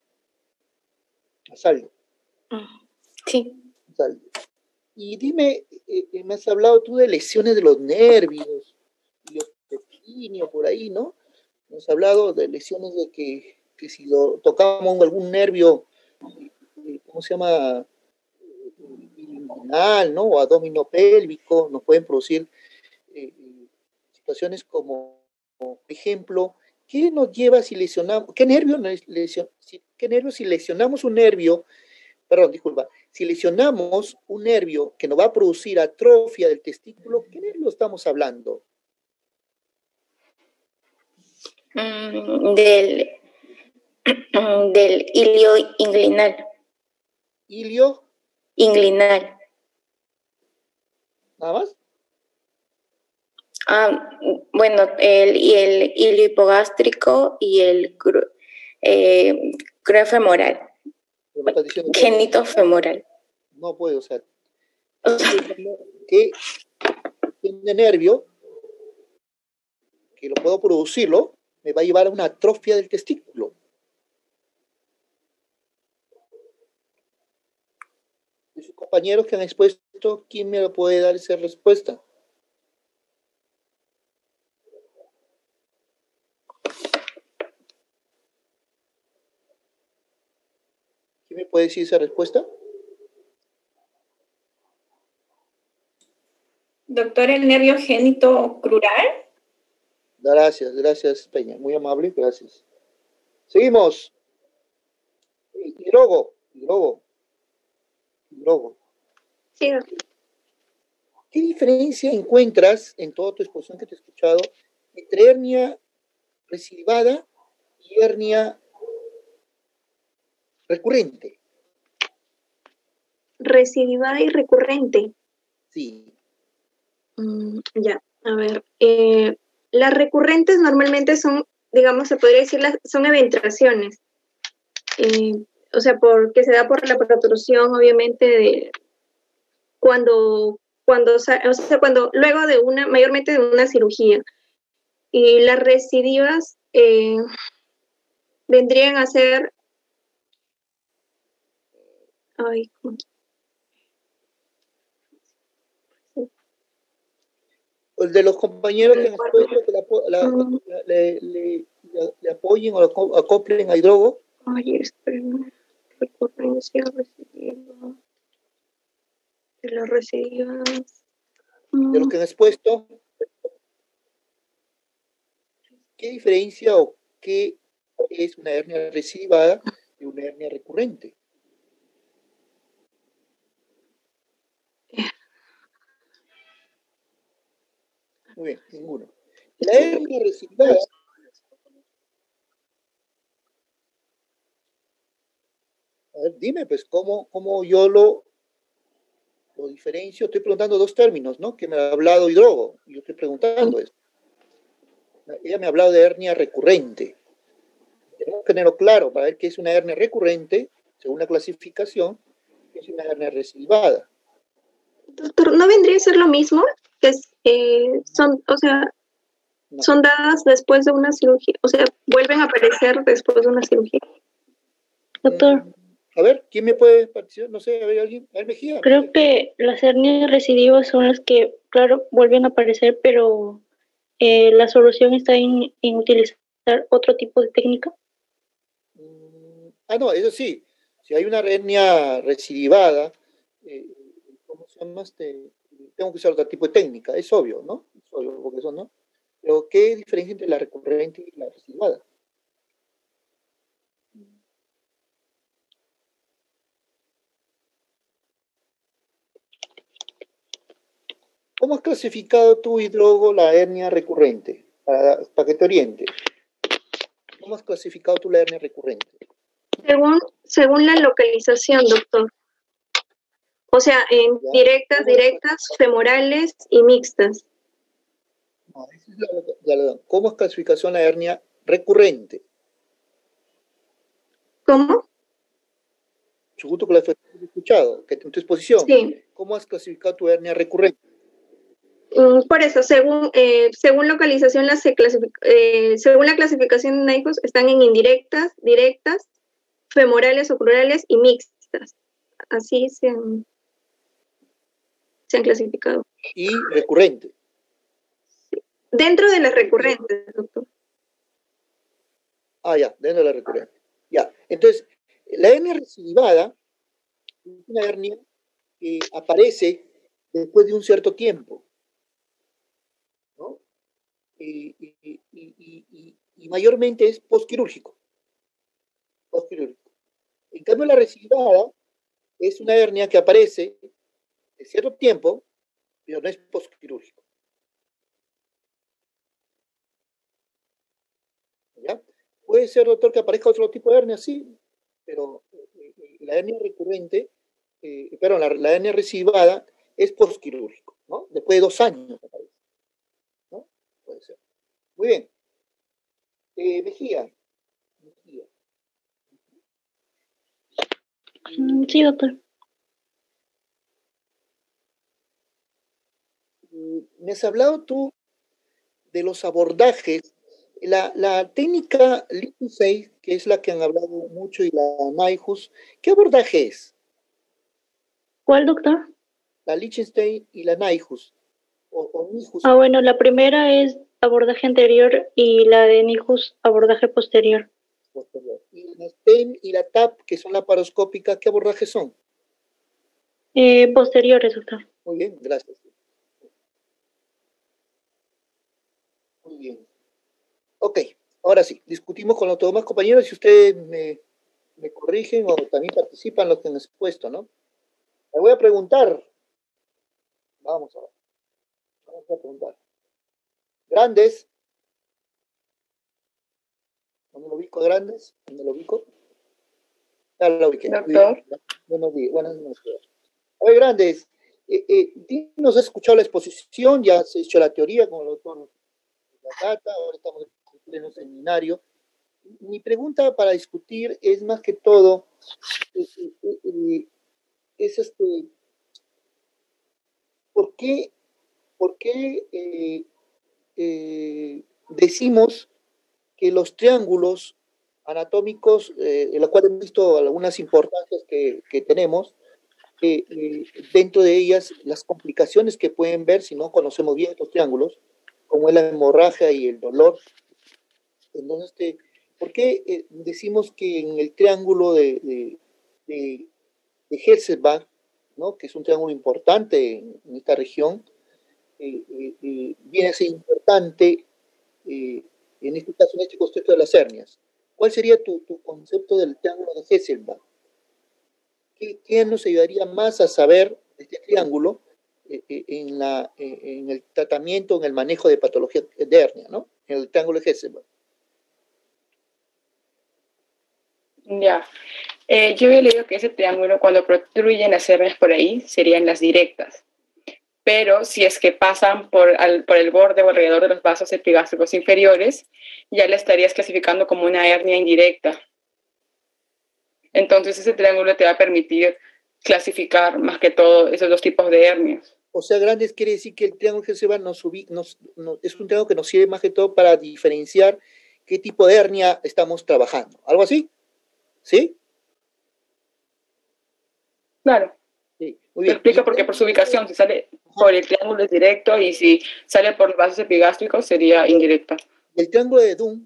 Sí. Azalde. Y dime, me has hablado tú de lesiones de los nervios, iliopequinio, por ahí, ¿no? Me has hablado de lesiones de que si lo tocamos algún nervio, ¿cómo se llama? Inguinal, ¿no? O abdominopélvico, nos pueden producir situaciones como, por ejemplo, ¿qué nos lleva si lesionamos, qué nervio si lesionamos un nervio, perdón, disculpa, si lesionamos un nervio que nos va a producir atrofia del testículo, ¿qué nervio estamos hablando? Del ilio inguinal. ¿Ilio? Inguinal. ¿Nada más? Bueno, el ilio hipogástrico y el femoral. Génito femoral. No puede, o sea, que tiene nervio, que lo puedo producirlo, me va a llevar a una atrofia del testículo. Y sus compañeros que han expuesto, ¿quién me lo puede dar esa respuesta? ¿Quién me puede decir esa respuesta? Doctor, el nervio génito crural. Gracias, Peña. Muy amable, gracias. Seguimos. Hidrogo. Sí. ¿Qué diferencia encuentras en toda tu exposición que te he escuchado entre hernia recidivada y hernia recurrente? Recidivada y recurrente. Sí. Ya, a ver. Las recurrentes normalmente son, digamos, se podría decir, son eventuaciones. O sea, porque se da por la protrusión, obviamente, de cuando luego de mayormente de una cirugía. Y las recidivas vendrían a ser, El de los compañeros que han expuesto que le apoyen o acoplen a hidrogo. Recurrencia recidiva. De las recidivas. De los que han expuesto, ¿qué diferencia o qué es una hernia recidivada de una hernia recurrente? Muy bien, ninguno. La hernia recidivada a ver, dime, pues, ¿cómo yo lo lo diferencio, estoy preguntando dos términos, ¿no? Que me ha hablado Hidrogo, y yo estoy preguntando esto. Ella me ha hablado de hernia recurrente. Tenemos que tenerlo claro para ver qué es una hernia recurrente, según la clasificación, qué es una hernia recidivada. Doctor, ¿no vendría a ser lo mismo? Que son, o sea, No. son dadas después de una cirugía, o sea, vuelven a aparecer después de una cirugía. Doctor, A ver, ¿quién me puede participar? No sé, a ver, alguien. A ver, Mejía. creo que las hernias recidivas son las que, claro, vuelven a aparecer, pero la solución está en utilizar otro tipo de técnica. No, eso sí. Si hay una hernia recidivada, ¿cómo se llama? Tengo que usar otro tipo de técnica, es obvio, ¿no? Es obvio, porque eso no. Pero, ¿qué diferencia entre la recurrente y la recidivada? ¿Cómo has clasificado tú, Hidrogo, la hernia recurrente? Para que te oriente. ¿Cómo has clasificado tú la hernia recurrente? Según la localización, doctor. O sea, en ¿Ya? directas, femorales y mixtas. No, esa es ¿cómo es clasificación la hernia recurrente? ¿Cómo? Mucho gusto que la he escuchado, que en tu exposición. Sí. ¿Cómo has clasificado tu hernia recurrente? Por eso, según localización, según la clasificación de NICOS, están en indirectas, directas, femorales o crurales y mixtas. Así se han clasificado. Y recurrente. Dentro de las recurrentes, doctor. Ya, dentro de la recurrente. Ya, entonces, la hernia recidivada es una hernia que aparece después de un cierto tiempo, ¿no? Y mayormente es postquirúrgico. En cambio, la recidivada es una hernia que aparece de cierto tiempo, pero no es postquirúrgico. ¿Ya? Puede ser, doctor, que aparezca otro tipo de hernia, sí, pero la hernia recurrente, la hernia recidivada es postquirúrgico, ¿no? Después de 2 años aparece, ¿no? Puede ser. Muy bien. Mejía. Sí, doctor. Me has hablado tú de los abordajes. La técnica Lichtenstein, que es la que han hablado mucho, y la Nyhus, ¿qué abordaje es? ¿Cuál, doctor? La Lichtenstein y la Nyhus. O Nyhus. Bueno, la primera es abordaje anterior y la de Nijus, abordaje posterior. Y la STEM y la TAP, que son laparoscópicas, ¿qué abordajes son? Posteriores, doctor. Muy bien, gracias. Muy bien. Ok, ahora sí, discutimos con los demás compañeros. Si ustedes me corrigen o también participan los que han expuesto, ¿no? Me voy a preguntar. Vamos a ver. Vamos a preguntar. Grandes. ¿Dónde lo ubico, Grandes? ¿Dónde lo ubico? Ya lo ubiqué. Doctor. Buenos días. Buenas noches. A ver, Grandes. Nos has escuchado la exposición, ya se ha hecho la teoría con el doctor Gata, ahora estamos en un seminario. Mi pregunta para discutir es más que todo, es ¿por qué decimos que los triángulos anatómicos, en los cuales hemos visto algunas importancias que tenemos, dentro de ellas las complicaciones que pueden ver si no conocemos bien estos triángulos, como es la hemorragia y el dolor? Entonces, ¿por qué decimos que en el triángulo de Hesselbach, ¿no? Que es un triángulo importante en esta región, viene a ser importante en este caso, en este concepto de las hernias? ¿Cuál sería tu concepto del triángulo de Hesselbach? ¿Qué nos ayudaría más a saber de este triángulo en el tratamiento, en el manejo de patología de hernia, ¿no? En el triángulo de Hesselbach. Ya. Yo había leído que ese triángulo, cuando protruyen las hernias por ahí, serían las directas. Pero si es que pasan por el borde o alrededor de los vasos epigástricos inferiores, ya la estarías clasificando como una hernia indirecta. Entonces ese triángulo te va a permitir clasificar más que todo esos dos tipos de hernias. O sea, Grandes quiere decir que el triángulo GCBA es un triángulo que nos sirve más que todo para diferenciar qué tipo de hernia estamos trabajando. ¿Algo así? ¿Sí? Claro. Sí, muy Te bien. explica porque por su ubicación, si sale por el triángulo es directo y si sale por los vasos epigástricos sería indirecta. El triángulo de Dunn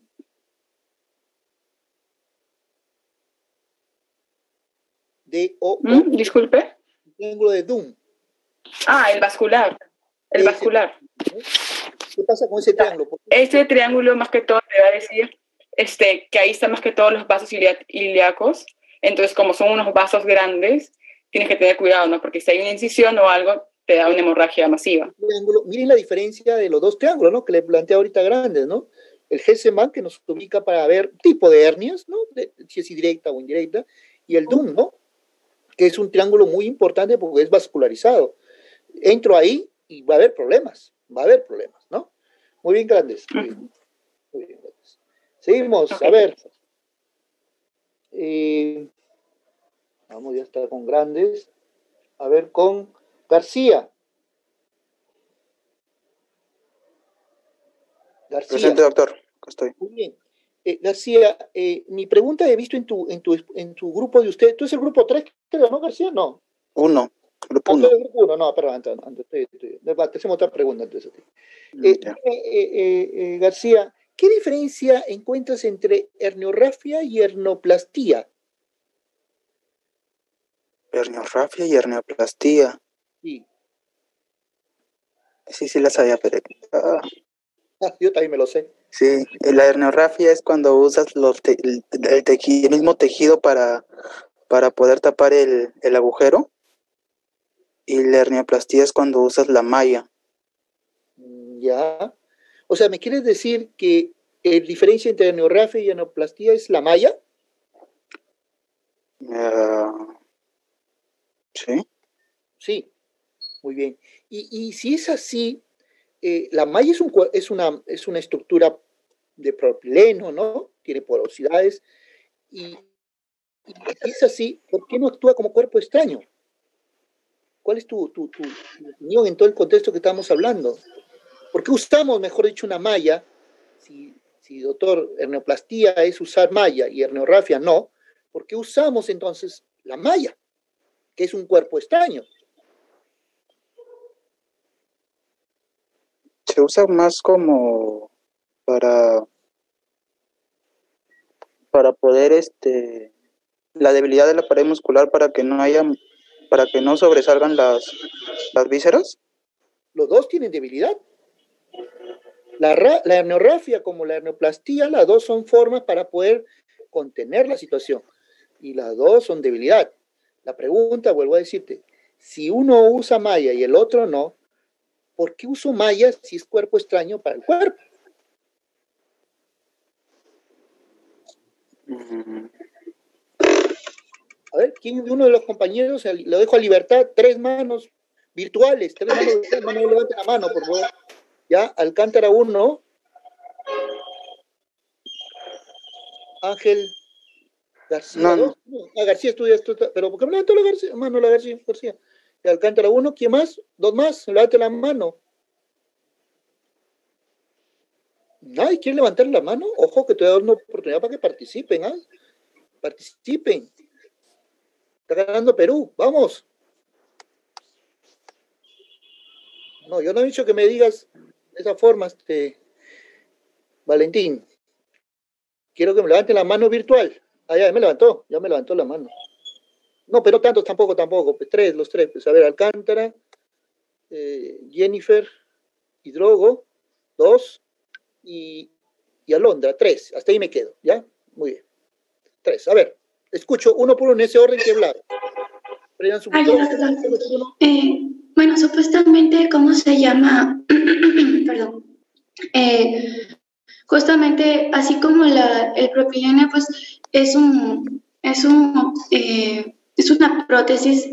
disculpe. El triángulo de Dunn. El vascular. El vascular. ¿Qué pasa con ese triángulo? Este triángulo más que todo te va a decir que ahí están más que todos los vasos ilíacos. Entonces, como son unos vasos grandes, tienes que tener cuidado, ¿no? Porque si hay una incisión o algo, te da una hemorragia masiva. Miren la diferencia de los dos triángulos, ¿no? Que le planteé ahorita Grandes, ¿no? El GCMAN, que nos ubica para ver tipo de hernias, ¿no? Si es directa o indirecta, y el DUM, ¿no? Que es un triángulo muy importante porque es vascularizado. Entro ahí y va a haber problemas, ¿no? Muy bien, Grandes. Muy bien, Grandes. Seguimos, a ver. Vamos, ya está con Grandes. A ver, con García. Presente, doctor. Acá estoy. Muy bien. García, mi pregunta he visto en tu grupo de usted. ¿Tú es el grupo 3, creo, no, García? No. 1. Grupo 1. Grupo 1, no, perdón, antes te hacemos otra pregunta antes. García, ¿qué diferencia encuentras entre herniorrafia y hernoplastía? Herniorrafia y herneoplastía. Sí. Sí la sabía, pero... yo también me lo sé. Sí, la herniorrafia es cuando usas el mismo tejido para poder tapar el agujero. Y la herneoplastía es cuando usas la malla. Ya. O sea, ¿me quieres decir que la diferencia entre herniorrafia y herneoplastía es la malla? Sí. Sí, muy bien. Y si es así, la malla es una estructura de propileno, ¿no? Tiene porosidades. Y si es así, ¿por qué no actúa como cuerpo extraño? ¿Cuál es tu opinión en todo el contexto que estamos hablando? ¿Por qué usamos, mejor dicho, una malla? Si doctor, herneoplastía es usar malla y herniorrafia no, ¿por qué usamos entonces la malla, que es un cuerpo extraño? Se usa más como para poder la debilidad de la pared muscular para que no sobresalgan las vísceras. Los dos tienen debilidad. La herniorrafia como la herneoplastía, las dos son formas para poder contener la situación. Y las dos son debilidad. La pregunta, vuelvo a decirte, si uno usa malla y el otro no, ¿por qué uso malla si es cuerpo extraño para el cuerpo? A ver, ¿quién de uno de los compañeros, lo dejo a libertad, 3 manos virtuales, 3 manos virtuales, levante la mano, por favor. Ya, Alcántara 1. Ángel García 2. García estudia esto, pero ¿por qué me levantó la García? Mano, la García. Y Alcántara 1, ¿quién más? 2 más, levante la mano. ¿Nadie quiere levantar la mano? Ojo, que te voy a dar una oportunidad para que participen, ¿ah? Participen. Está ganando Perú, vamos. No, yo no he dicho que me digas de esa forma, Valentín. Quiero que me levante la mano virtual. Ya me levantó la mano. No, pero tantos tampoco, pues los tres. Pues a ver, Alcántara, Jennifer, Hidrogo, 2, y Alondra, 3. Hasta ahí me quedo, ¿ya? Muy bien. 3. A ver, escucho uno por uno en ese orden que hablaba. Bueno, supuestamente, ¿cómo se llama? Perdón. Justamente, así como el propileno, pues es es una prótesis,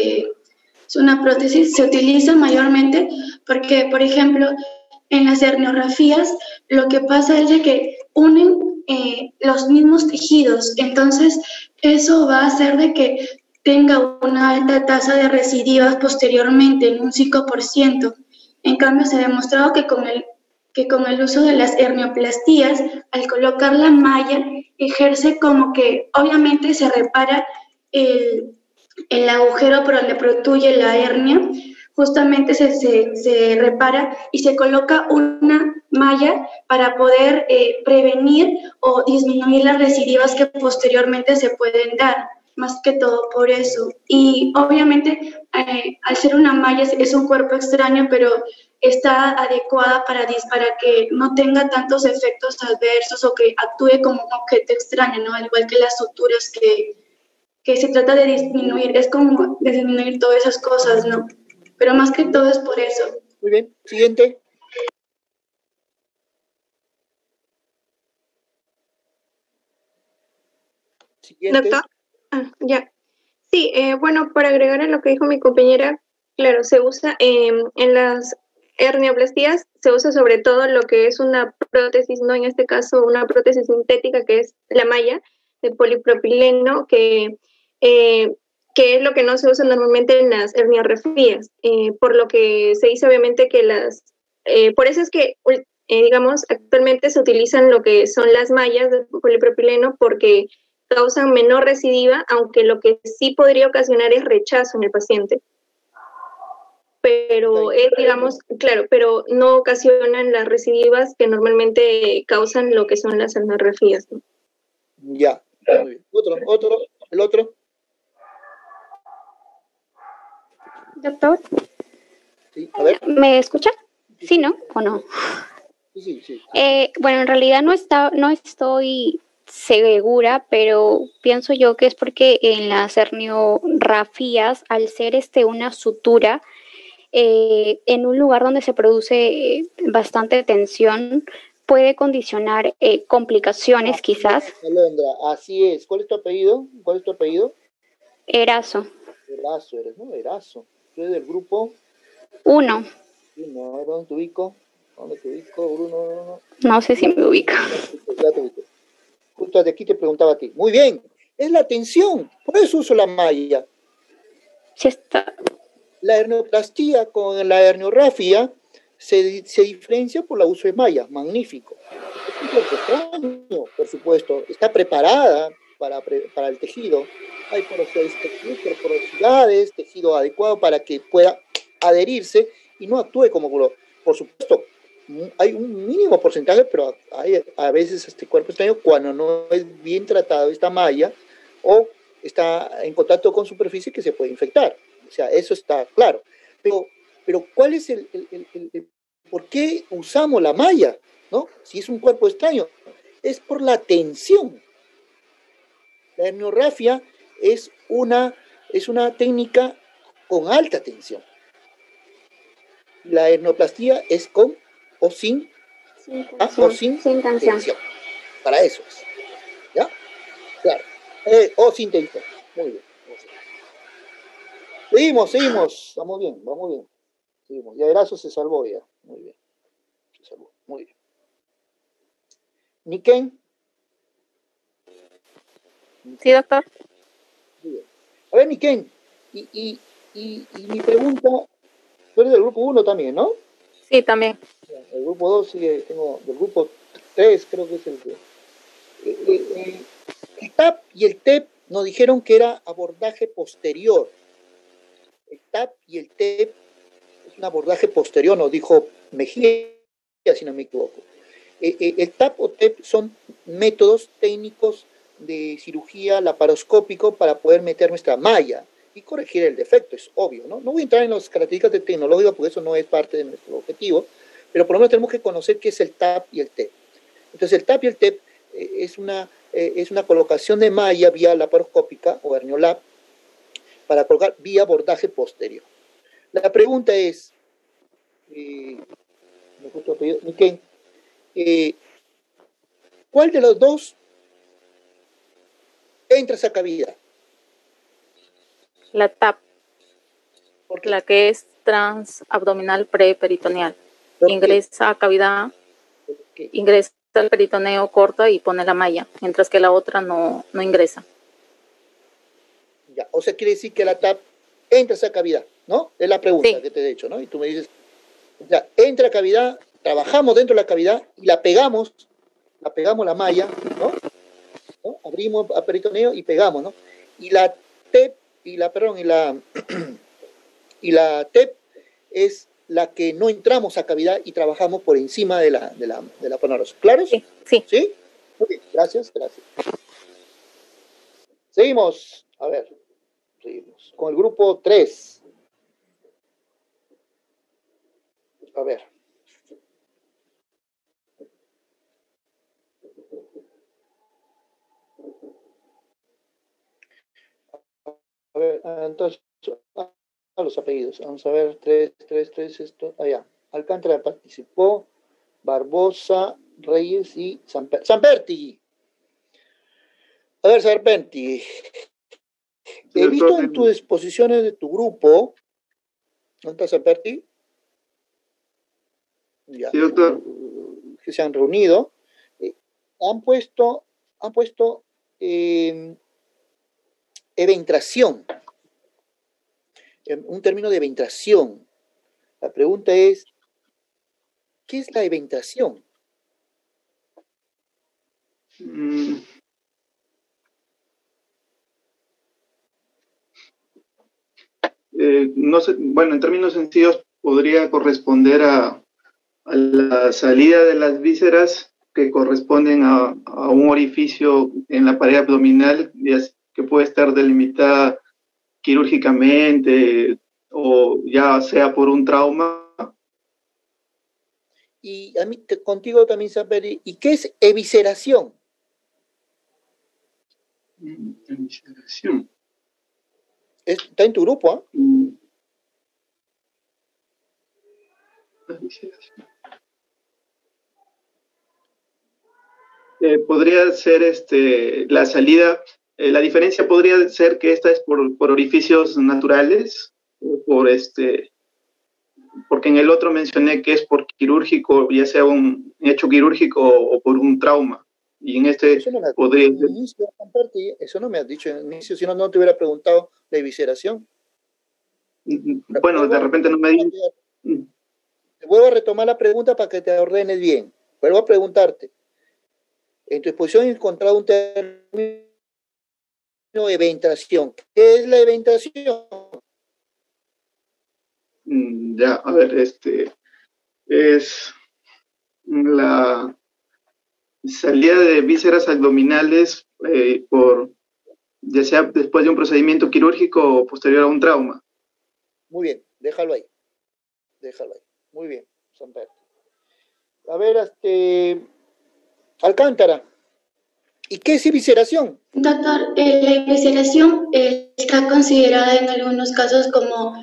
se utiliza mayormente porque, por ejemplo, en las herniografías lo que pasa es de que unen los mismos tejidos, entonces eso va a hacer de que tenga una alta tasa de recidivas posteriormente, en un 5%. En cambio, se ha demostrado que con el uso de las hernioplastías, al colocar la malla, ejerce como que obviamente se repara el agujero por donde protruye la hernia, justamente se repara y se coloca una malla para poder prevenir o disminuir las recidivas que posteriormente se pueden dar, más que todo por eso. Y obviamente al ser una malla es un cuerpo extraño, pero está adecuada para que no tenga tantos efectos adversos o que actúe como un objeto extraño, ¿no? Al igual que las suturas que se trata de disminuir, es como de disminuir todas esas cosas, ¿no? Pero más que todo es por eso. Muy bien, siguiente. Siguiente. Doctor, ya. Sí, bueno, para agregar a lo que dijo mi compañera, claro, se usa en las hernioplastías, se usa sobre todo lo que es una prótesis, no en este caso una prótesis sintética, que es la malla de polipropileno, que es lo que no se usa normalmente en las herniografías, por lo que se dice obviamente que por eso es que, digamos, actualmente se utilizan lo que son las mallas de polipropileno porque causan menor recidiva, aunque lo que sí podría ocasionar es rechazo en el paciente. Pero es, digamos, claro, pero no ocasionan las recidivas que normalmente causan lo que son las herniografías, ¿no? Ya, muy bien. El otro. Doctor. Sí, a ver. ¿Me escucha? ¿Sí, no? ¿O no? Sí. Bueno, en realidad no estoy segura, pero pienso yo que es porque en las herniografías, al ser una sutura, en un lugar donde se produce bastante tensión, puede condicionar complicaciones quizás. Alondra, así es. ¿Cuál es tu apellido? Erazo. Erazo eres, ¿no? Erazo. ¿Tú eres del grupo? 1. ¿Dónde te ubico? Bruno? No sé si me ubica. Ya te ubico. Justo de aquí te preguntaba a ti. Muy bien. Es la tensión. Por eso uso la malla. Sí está. La hernioplastia con la herniografía se diferencia por el uso de malla. Magnífico. Es un cuerpo extraño, por supuesto. Está preparada para el tejido. Hay porosidades, tejido adecuado para que pueda adherirse y no actúe como por supuesto. Hay un mínimo porcentaje, pero hay a veces este cuerpo extraño cuando no es bien tratado esta malla o está en contacto con superficie que se puede infectar. O sea, eso está claro. Pero ¿cuál es el por qué usamos la malla? ¿No? Si es un cuerpo extraño, es por la tensión. La herniografía es una técnica con alta tensión. La hernioplastia es con o sin tensión. Para eso es. ¿Ya? Claro. O sin tensión. Muy bien. Seguimos. Vamos bien. Seguimos. Ya Erazo se salvó ya. Muy bien. Se salvó. Muy bien. ¿Niken? Sí, doctor. Muy bien. A ver, Niken. Y mi pregunta, tú eres del grupo 1 también, ¿no? Sí, también. El grupo 2 sigue, tengo del grupo 3, creo que es el que. El TAP y el TEP nos dijeron que era abordaje posterior. El TAP y el TEP es un abordaje posterior, nos dijo Mejía, si no me equivoco. El TAP o TEP son métodos técnicos de cirugía laparoscópico para poder meter nuestra malla y corregir el defecto, es obvio, ¿no? No voy a entrar en las características tecnológicas porque eso no es parte de nuestro objetivo, pero por lo menos tenemos que conocer qué es el TAP y el TEP. Entonces el TAP y el TEP es una colocación de malla vía laparoscópica o herniolap para colocar vía abordaje posterior. La pregunta es, ¿cuál de los dos entra esa cavidad? La TAP, la que es transabdominal preperitoneal. Ingresa a cavidad, ingresa al peritoneo, corta y pone la malla, mientras que la otra no ingresa. Ya, o sea, quiere decir que la TAP entra a esa cavidad, ¿no? Es la pregunta que te he hecho, ¿no? Y tú me dices, ya, entra a cavidad, trabajamos dentro de la cavidad y la pegamos la malla, ¿no? Abrimos a peritoneo y pegamos, ¿no? Y la TEP, y la TEP es la que no entramos a cavidad y trabajamos por encima de la panoramas. ¿Claros? Sí. ¿Sí? Muy bien, gracias. Seguimos, a ver, seguimos con el grupo 3. A ver. A ver, entonces, los apellidos. Vamos a ver, 3, esto, allá. Alcántara participó, Barbosa, Reyes y Zamperti. A ver, Zamperti. He visto en tus exposiciones de tu grupo, ¿dónde está Zamperti? Ya, sí, doctor. Que se han reunido, han puesto eventración, un término de eventración. La pregunta es, ¿qué es la eventración? No sé, bueno, en términos sencillos podría corresponder a la salida de las vísceras que corresponden a un orificio en la pared abdominal que puede estar delimitada quirúrgicamente o ya sea por un trauma. Y a mí, contigo también, Samperi, ¿y qué es evisceración? Evisceración. Está en tu grupo, ¿ah? Podría ser la salida, la diferencia podría ser que esta es por orificios naturales, o por porque en el otro mencioné que es por quirúrgico, ya sea un hecho quirúrgico o por un trauma. Y en este podría ser. Eso no me has dicho en el inicio, si no, no te hubiera preguntado la evisceración. Bueno, de repente no me dices. Te vuelvo a retomar la pregunta para que te ordenes bien. Vuelvo a preguntarte. En tu exposición he encontrado un término de eventración. ¿Qué es la eventración? Ya, a ver, es la salida de vísceras abdominales ya sea después de un procedimiento quirúrgico o posterior a un trauma. Muy bien, déjalo ahí. Muy bien, Samper. A ver, Alcántara. ¿Y qué es evisceración? Doctor, la evisceración está considerada en algunos casos como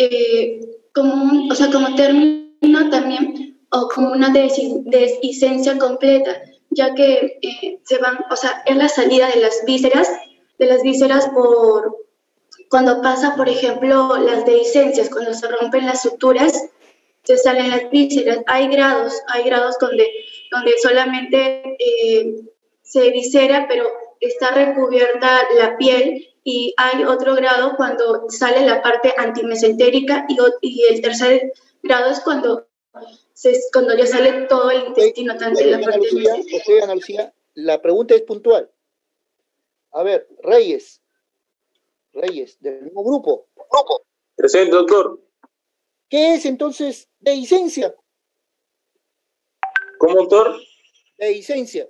término también o como una dehiscencia completa, ya que es la salida de las vísceras cuando pasa, por ejemplo, las dehiscencias, cuando se rompen las suturas, se salen las vísceras. Hay grados donde solamente se eviscera, pero está recubierta la piel, y hay otro grado cuando sale la parte antimesentérica, y el tercer grado es cuando ya sale todo el intestino, también la parte mesentérica. Ana Lucía, la pregunta es puntual. A ver, Reyes, del mismo grupo. Presente, doctor. ¿Qué es entonces dehiscencia? ¿Cómo, doctor? Dehiscencia.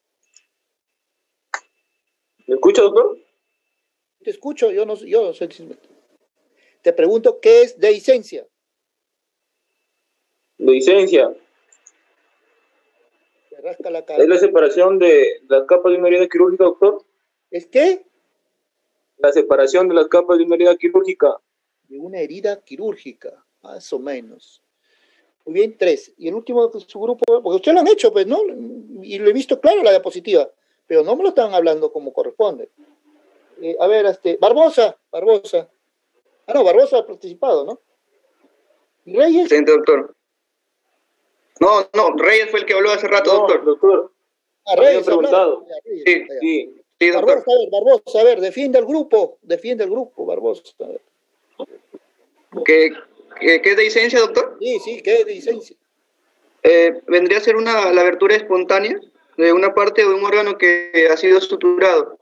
¿Me escucha, doctor? Te escucho, yo no sé. Te pregunto, ¿qué es dehiscencia? Dehiscencia. Se rasca la cara. ¿Es la separación de las capas de una herida quirúrgica, doctor? ¿Es qué? La separación de las capas de una herida quirúrgica. De una herida quirúrgica, más o menos. Muy bien, 3. Y el último de su grupo, porque ustedes lo han hecho, pues, ¿no? Y lo he visto claro la diapositiva, pero no me lo están hablando como corresponde. A ver, Barbosa. Ah, no, Barbosa ha participado, ¿no? ¿Reyes? Sí, doctor. No, Reyes fue el que habló hace rato, doctor. Ah, Reyes, preguntado. Sí, doctor. Barbosa, a ver, defiende al grupo, Barbosa. A ver. ¿Qué es de licencia, doctor? Sí, ¿qué es de licencia? Vendría a ser la abertura espontánea de una parte de un órgano que ha sido suturado.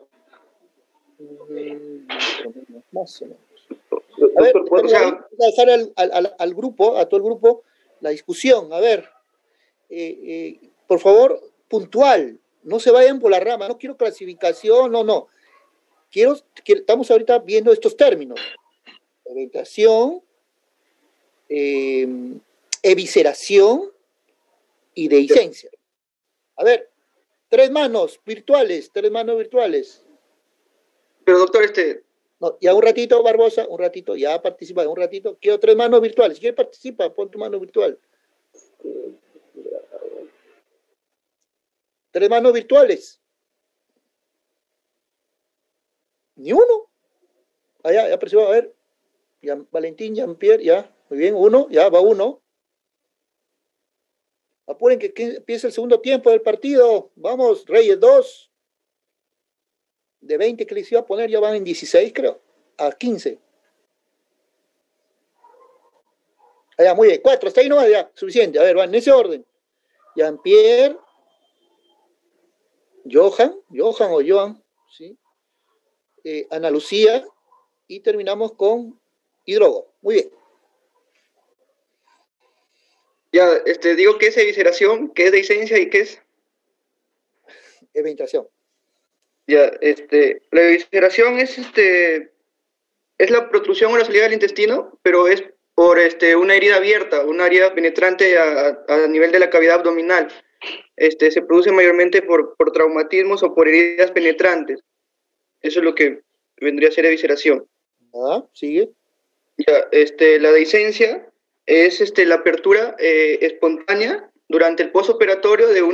Más o menos. A ver, vamos a dejar al grupo, a todo el grupo, la discusión. A ver, por favor, puntual, no se vayan por la rama, no quiero clasificación, no. Estamos ahorita viendo estos términos: orientación, evisceración y dehiscencia. A ver, tres manos virtuales. Pero doctor, No, ya un ratito, Barbosa, ya participa, un ratito. Quiero tres manos virtuales. Si quieres participa, pon tu mano virtual. Tres manos virtuales. Ni uno. Ya participó, a ver. Ya, Valentín, Jean-Pierre, ya. Muy bien, uno, ya va uno. Apuren que empiece el segundo tiempo del partido. Vamos, Reyes 2. De 20 que les iba a poner, ya van en 16, creo. A 15. Allá, muy bien. 4, hasta ahí nomás, ya. Suficiente. A ver, van en ese orden. Jean-Pierre. Johan o Joan. ¿Sí? Ana Lucía. Y terminamos con Hidrogo. Muy bien. Ya, digo que es evisceración, que es dehiscencia y que es evisceración. Ya, la evisceración es la protrusión o la salida del intestino, pero es por una herida abierta, una herida penetrante a nivel de la cavidad abdominal. Se produce mayormente por traumatismos o por heridas penetrantes. Eso es lo que vendría a ser evisceración. Sigue. Ya, la dehiscencia es la apertura espontánea durante el postoperatorio de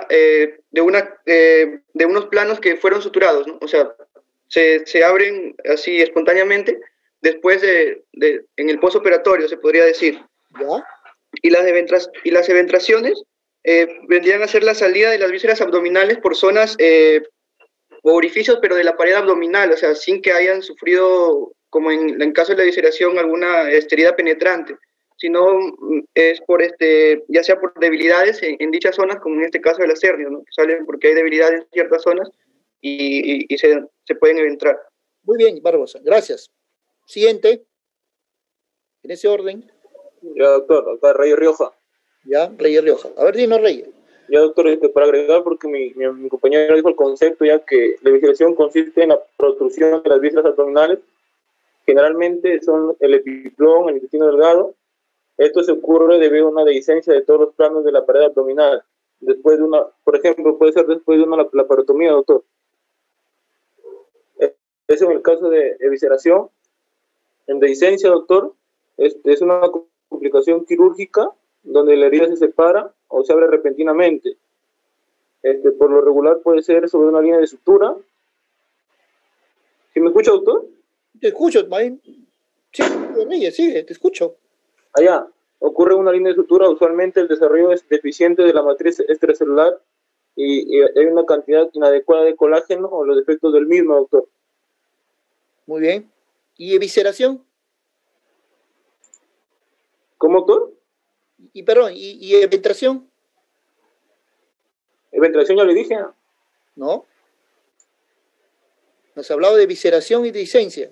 unos planos que fueron suturados, ¿no? O sea, se abren así espontáneamente después en el postoperatorio, se podría decir. ¿Ya? Y las eventraciones vendrían a ser la salida de las vísceras abdominales por zonas o orificios, pero de la pared abdominal, o sea, sin que hayan sufrido, como en caso de la evisceración, alguna herida penetrante, sino es por ya sea por debilidades en dichas zonas, como en este caso de las hernias, ¿no? Que salen porque hay debilidades en ciertas zonas y se pueden eventrar. Muy bien, Barbosa, gracias. Siguiente, en ese orden. Ya, doctor, acá Reyes Rioja. Ya, Reyes Rioja. A ver, dinos, Reyes. Ya, doctor, para agregar, porque mi compañero dijo el concepto, ya que la evisceración consiste en la protrusión de las vísceras abdominales. Generalmente son el epiplón, el intestino delgado. Esto se ocurre debido a una dehiscencia de todos los planos de la pared abdominal. Después de por ejemplo, puede ser después de una laparotomía, doctor. Eso en el caso de evisceración. En dehiscencia, doctor, es una complicación quirúrgica donde la herida se separa o se abre repentinamente. Por lo regular puede ser sobre una línea de sutura. ¿Sí me escucha, doctor? Te escucho, Maín. Sí, Reyes, sigue, te escucho. Allá, ocurre una línea de sutura, usualmente el desarrollo es deficiente de la matriz extracelular y hay una cantidad inadecuada de colágeno o los defectos del mismo, doctor. Muy bien. ¿Y evisceración? ¿Cómo, doctor? ¿Y eventración? ¿Eventración ya le dije? No. Nos ha hablado de evisceración y dehiscencia.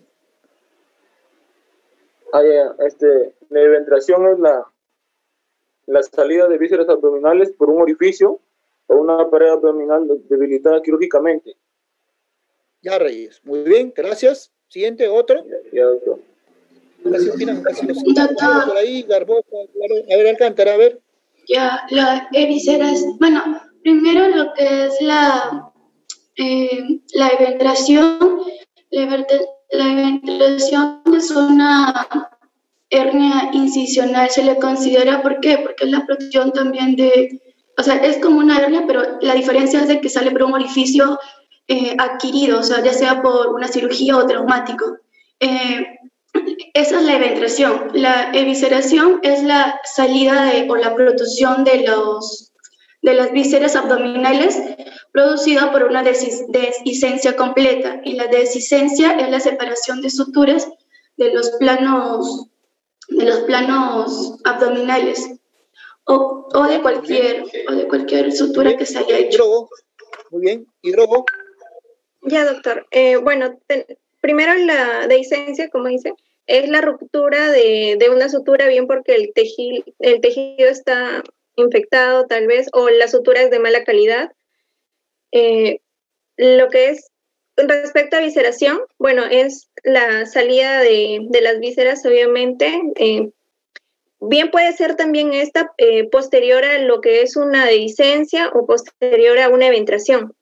La eventración es la salida de vísceras abdominales por un orificio o una pared abdominal debilitada quirúrgicamente. Ya, Reyes. Muy bien, gracias. Siguiente, otro. Ya, doctor. Casi por ahí, Garbosa, a ver, Alcántara, a ver. Ya, la evisceración, bueno, primero lo que es la eventración. La eventración es una hernia incisional, se le considera, ¿por qué? Porque es la protrusión también o sea, es como una hernia, pero la diferencia es de que sale por un orificio adquirido, o sea, ya sea por una cirugía o traumático. Esa es la eventración. La evisceración es la salida o la protrusión de las vísceras abdominales producida por una dehiscencia completa. Y la dehiscencia es la separación de suturas de los planos abdominales o de cualquier sutura que se haya hecho. Muy bien. ¿Hidrógono? Ya, doctor. Bueno, primero la dehiscencia, como dice, es la ruptura de una sutura, bien porque el tejido está infectado tal vez, o la sutura es de mala calidad. Lo que es respecto a visceración, bueno, es la salida de las vísceras, obviamente. Bien puede ser también esta posterior a lo que es una dehiscencia o posterior a una eventración.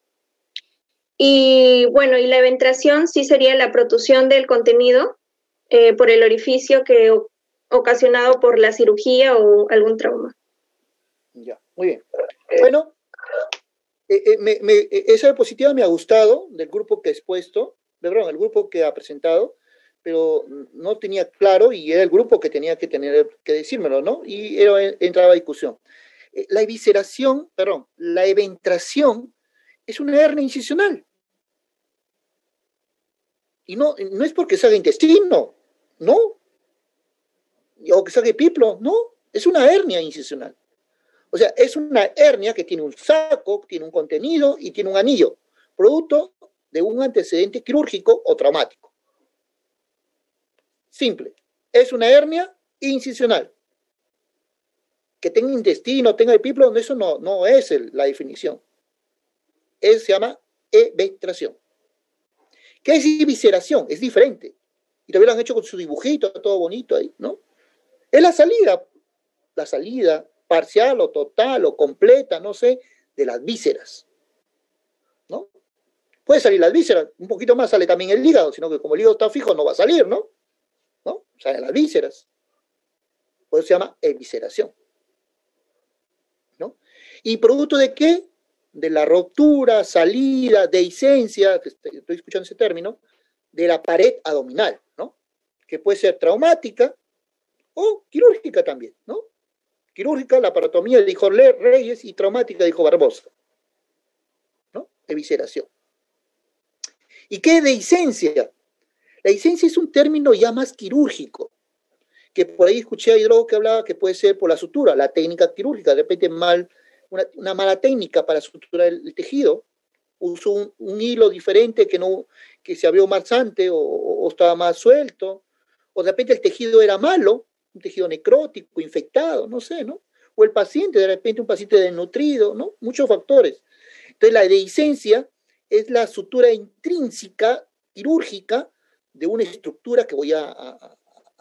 Y bueno, y la eventración sí sería la protrusión del contenido por el orificio ocasionado por la cirugía o algún trauma. Ya, muy bien. Bueno, esa diapositiva me ha gustado del grupo que ha expuesto, perdón, el grupo que ha presentado, pero no tenía claro y era el grupo que tenía que decírmelo, ¿no? Y entraba a discusión. La evisceración, perdón, la eventración es una hernia incisional. Y no es porque salga intestino, ¿no? O que salga epiplo, no, es una hernia incisional. O sea, es una hernia que tiene un saco, tiene un contenido y tiene un anillo, producto de un antecedente quirúrgico o traumático. Simple. Es una hernia incisional. Que tenga intestino, tenga epiplo, eso no es la definición. Se llama eventración. ¿Qué es evisceración? Es diferente. Y todavía lo han hecho con su dibujito, todo bonito ahí, ¿no? Es la salida parcial o total o completa, no sé, de las vísceras, ¿no? Puede salir las vísceras, un poquito más sale también el hígado, sino que como el hígado está fijo no va a salir, ¿no? Salen las vísceras. Por eso se llama evisceración, ¿no? ¿Y producto de qué? De la ruptura, salida, dehiscencia, que estoy escuchando ese término, de la pared abdominal, ¿no? Que puede ser traumática o quirúrgica también, ¿no? Quirúrgica, la laparotomía, dijo Reyes, y traumática, dijo Barbosa, ¿no? Evisceración. ¿Y qué es dehiscencia? La dehiscencia es un término ya más quirúrgico, que por ahí escuché a Hidrógono que hablaba que puede ser por la sutura, la técnica quirúrgica, de repente una mala técnica para suturar el tejido, usó un hilo diferente que se abrió más antes o estaba más suelto, o de repente el tejido era malo, un tejido necrótico, infectado, no sé, ¿no? O el paciente, de repente un paciente desnutrido, ¿no? Muchos factores. Entonces la dehiscencia es la sutura intrínseca, quirúrgica, de una estructura que voy a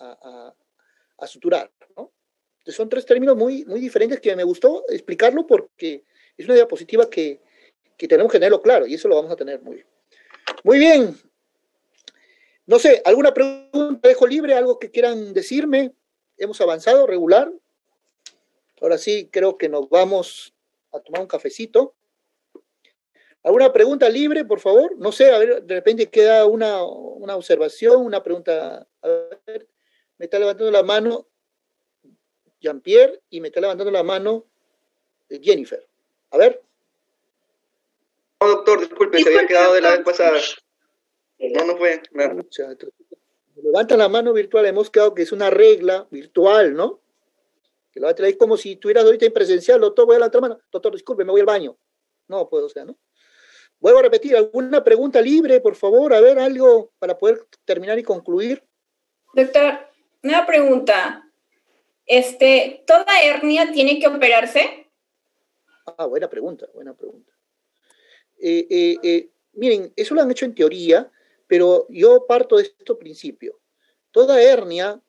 suturar, ¿no? Entonces son tres términos muy, muy diferentes que me gustó explicarlo porque es una diapositiva que tenemos que tenerlo claro y eso lo vamos a tener muy bien. Muy bien. No sé, ¿alguna pregunta dejo libre? ¿Algo que quieran decirme? ¿Hemos avanzado regular? Ahora sí, creo que nos vamos a tomar un cafecito. ¿Alguna pregunta libre, por favor? No sé, a ver, de repente queda una observación, una pregunta. A ver, me está levantando la mano Jean-Pierre y me está levantando la mano Jennifer. A ver. No, doctor, disculpe, se había quedado de la vez pasada. No fue. Me levantan la mano virtual, hemos quedado que es una regla virtual, ¿no? Que lo va a traer como si estuvieras ahorita en presencial, doctor, voy a levantar la mano. Doctor, disculpe, me voy al baño. No, pues, o sea, ¿no? Vuelvo a repetir, ¿alguna pregunta libre, por favor? A ver, algo para poder terminar y concluir. Doctor, una pregunta. ¿Toda hernia tiene que operarse? Ah, buena pregunta, buena pregunta. Miren, eso lo han hecho en teoría, pero yo parto de este principio. Toda hernia,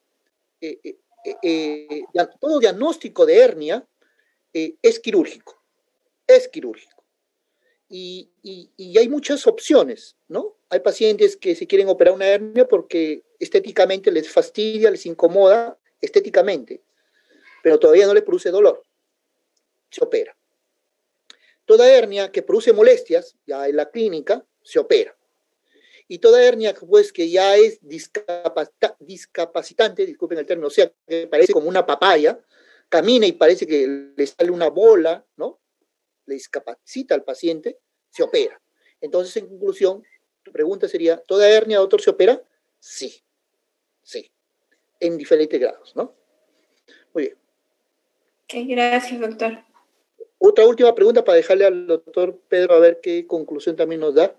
todo diagnóstico de hernia es quirúrgico. Es quirúrgico. Y hay muchas opciones, ¿no? Hay pacientes que se quieren operar una hernia porque estéticamente les fastidia, les incomoda estéticamente, pero todavía no le produce dolor. Se opera. Toda hernia que produce molestias, ya en la clínica, se opera. Y toda hernia, pues, que ya es discapacitante, disculpen el término, o sea, que parece como una papaya, camina y parece que le sale una bola, ¿no? Le discapacita al paciente, se opera. Entonces, en conclusión, tu pregunta sería, ¿toda hernia, doctor, se opera? Sí, sí, en diferentes grados, ¿no? Muy bien. Okay, gracias, doctor. Otra última pregunta para dejarle al doctor Pedro a ver qué conclusión también nos da.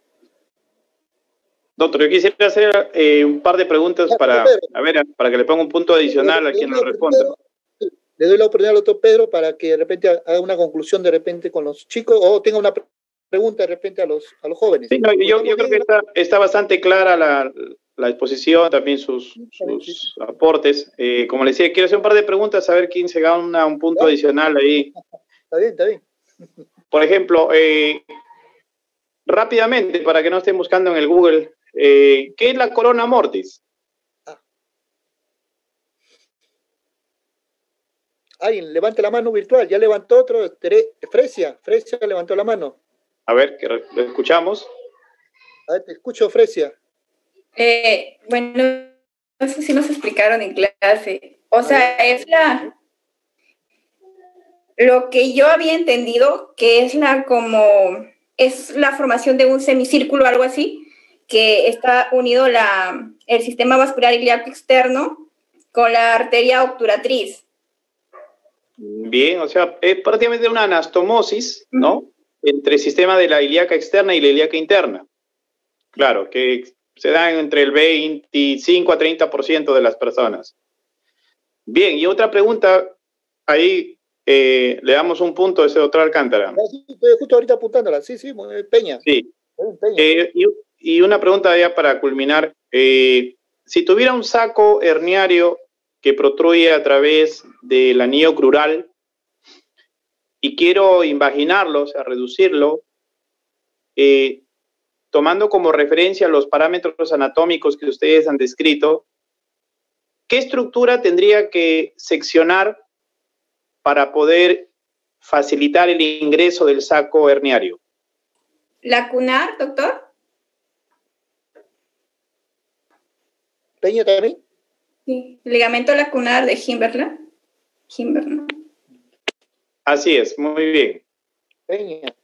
Doctor, yo quisiera hacer un par de preguntas para que le ponga un punto adicional a quien nos responda. Le doy la oportunidad al doctor Pedro para que de repente haga una conclusión de repente con los chicos o tenga una pregunta de repente a los jóvenes. Sí, no, yo creo que está bastante clara la exposición, también sus aportes. Como le decía, quiero hacer un par de preguntas, a ver quién se gana un punto adicional ahí. Está bien, está bien. Por ejemplo, rápidamente, para que no estén buscando en el Google, ¿qué es la corona mortis? Alguien levante la mano virtual, ya levantó otro, Fresia levantó la mano. A ver, que lo escuchamos. A ver, te escucho, Fresia. Bueno, no sé si nos explicaron en clase. O sea, es lo que yo había entendido, que es la formación de un semicírculo, algo así, que está unido el sistema vascular ilíaco externo con la arteria obturatriz. Bien, o sea, es prácticamente una anastomosis, ¿no? Entre el sistema de la ilíaca externa y la ilíaca interna. Claro, que se dan entre el 25 a 30% de las personas. Bien, y otra pregunta, ahí le damos un a ese doctor Alcántara. Sí, estoy justo ahorita apuntándola, sí, Peña. Sí. Y una pregunta ya para culminar. Si tuviera un saco herniario que protruye a través del anillo crural y quiero invaginarlo, o sea, reducirlo, tomando como referencia los parámetros anatómicos que ustedes han descrito, ¿qué estructura tendría que seccionar para poder facilitar el ingreso del saco herniario? ¿Lacunar, doctor? ¿Peña también? Sí, ligamento lacunar de Himberland. Así es, muy bien. Peña.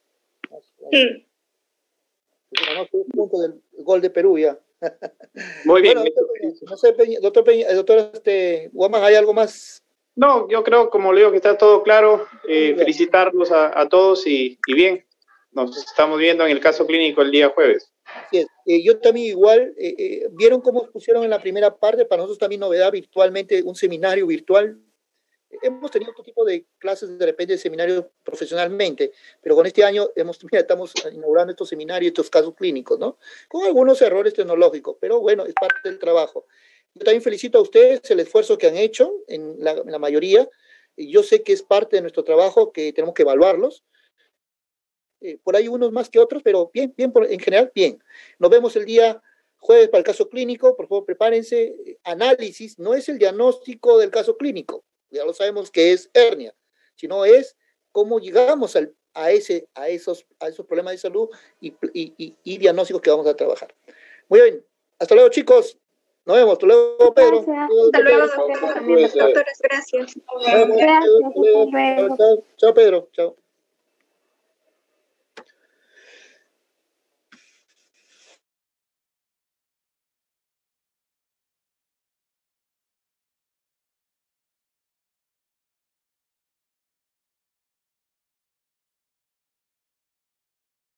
Punto del gol de Perú ya. Muy bien. Bueno, no sé, Peña, doctor Guamas, ¿hay algo más? No, yo creo, como le digo, que está todo claro. Felicitarlos a todos y bien, nos estamos viendo en el caso clínico el día jueves. Así es. Yo también igual, ¿vieron cómo pusieron en la primera parte? Para nosotros también novedad virtualmente, un seminario virtual. Hemos tenido otro tipo de clases de repente de seminarios profesionalmente, pero con este año estamos inaugurando estos seminarios, estos casos clínicos, ¿no? Con algunos errores tecnológicos, pero bueno, es parte del trabajo. Yo también felicito a ustedes el esfuerzo que han hecho en la mayoría. Yo sé que es parte de nuestro trabajo, que tenemos que evaluarlos. Por ahí unos más que otros, pero bien, en general, bien. Nos vemos el día jueves para el caso clínico. Por favor, prepárense. Análisis no es el diagnóstico del caso clínico. Ya lo sabemos que es hernia, sino es cómo llegamos a esos problemas de salud y diagnósticos que vamos a trabajar. Muy bien. Hasta luego, chicos. Nos vemos. Hasta luego, Pedro. Hasta luego, doctores. Gracias. Chao, Pedro. Chao.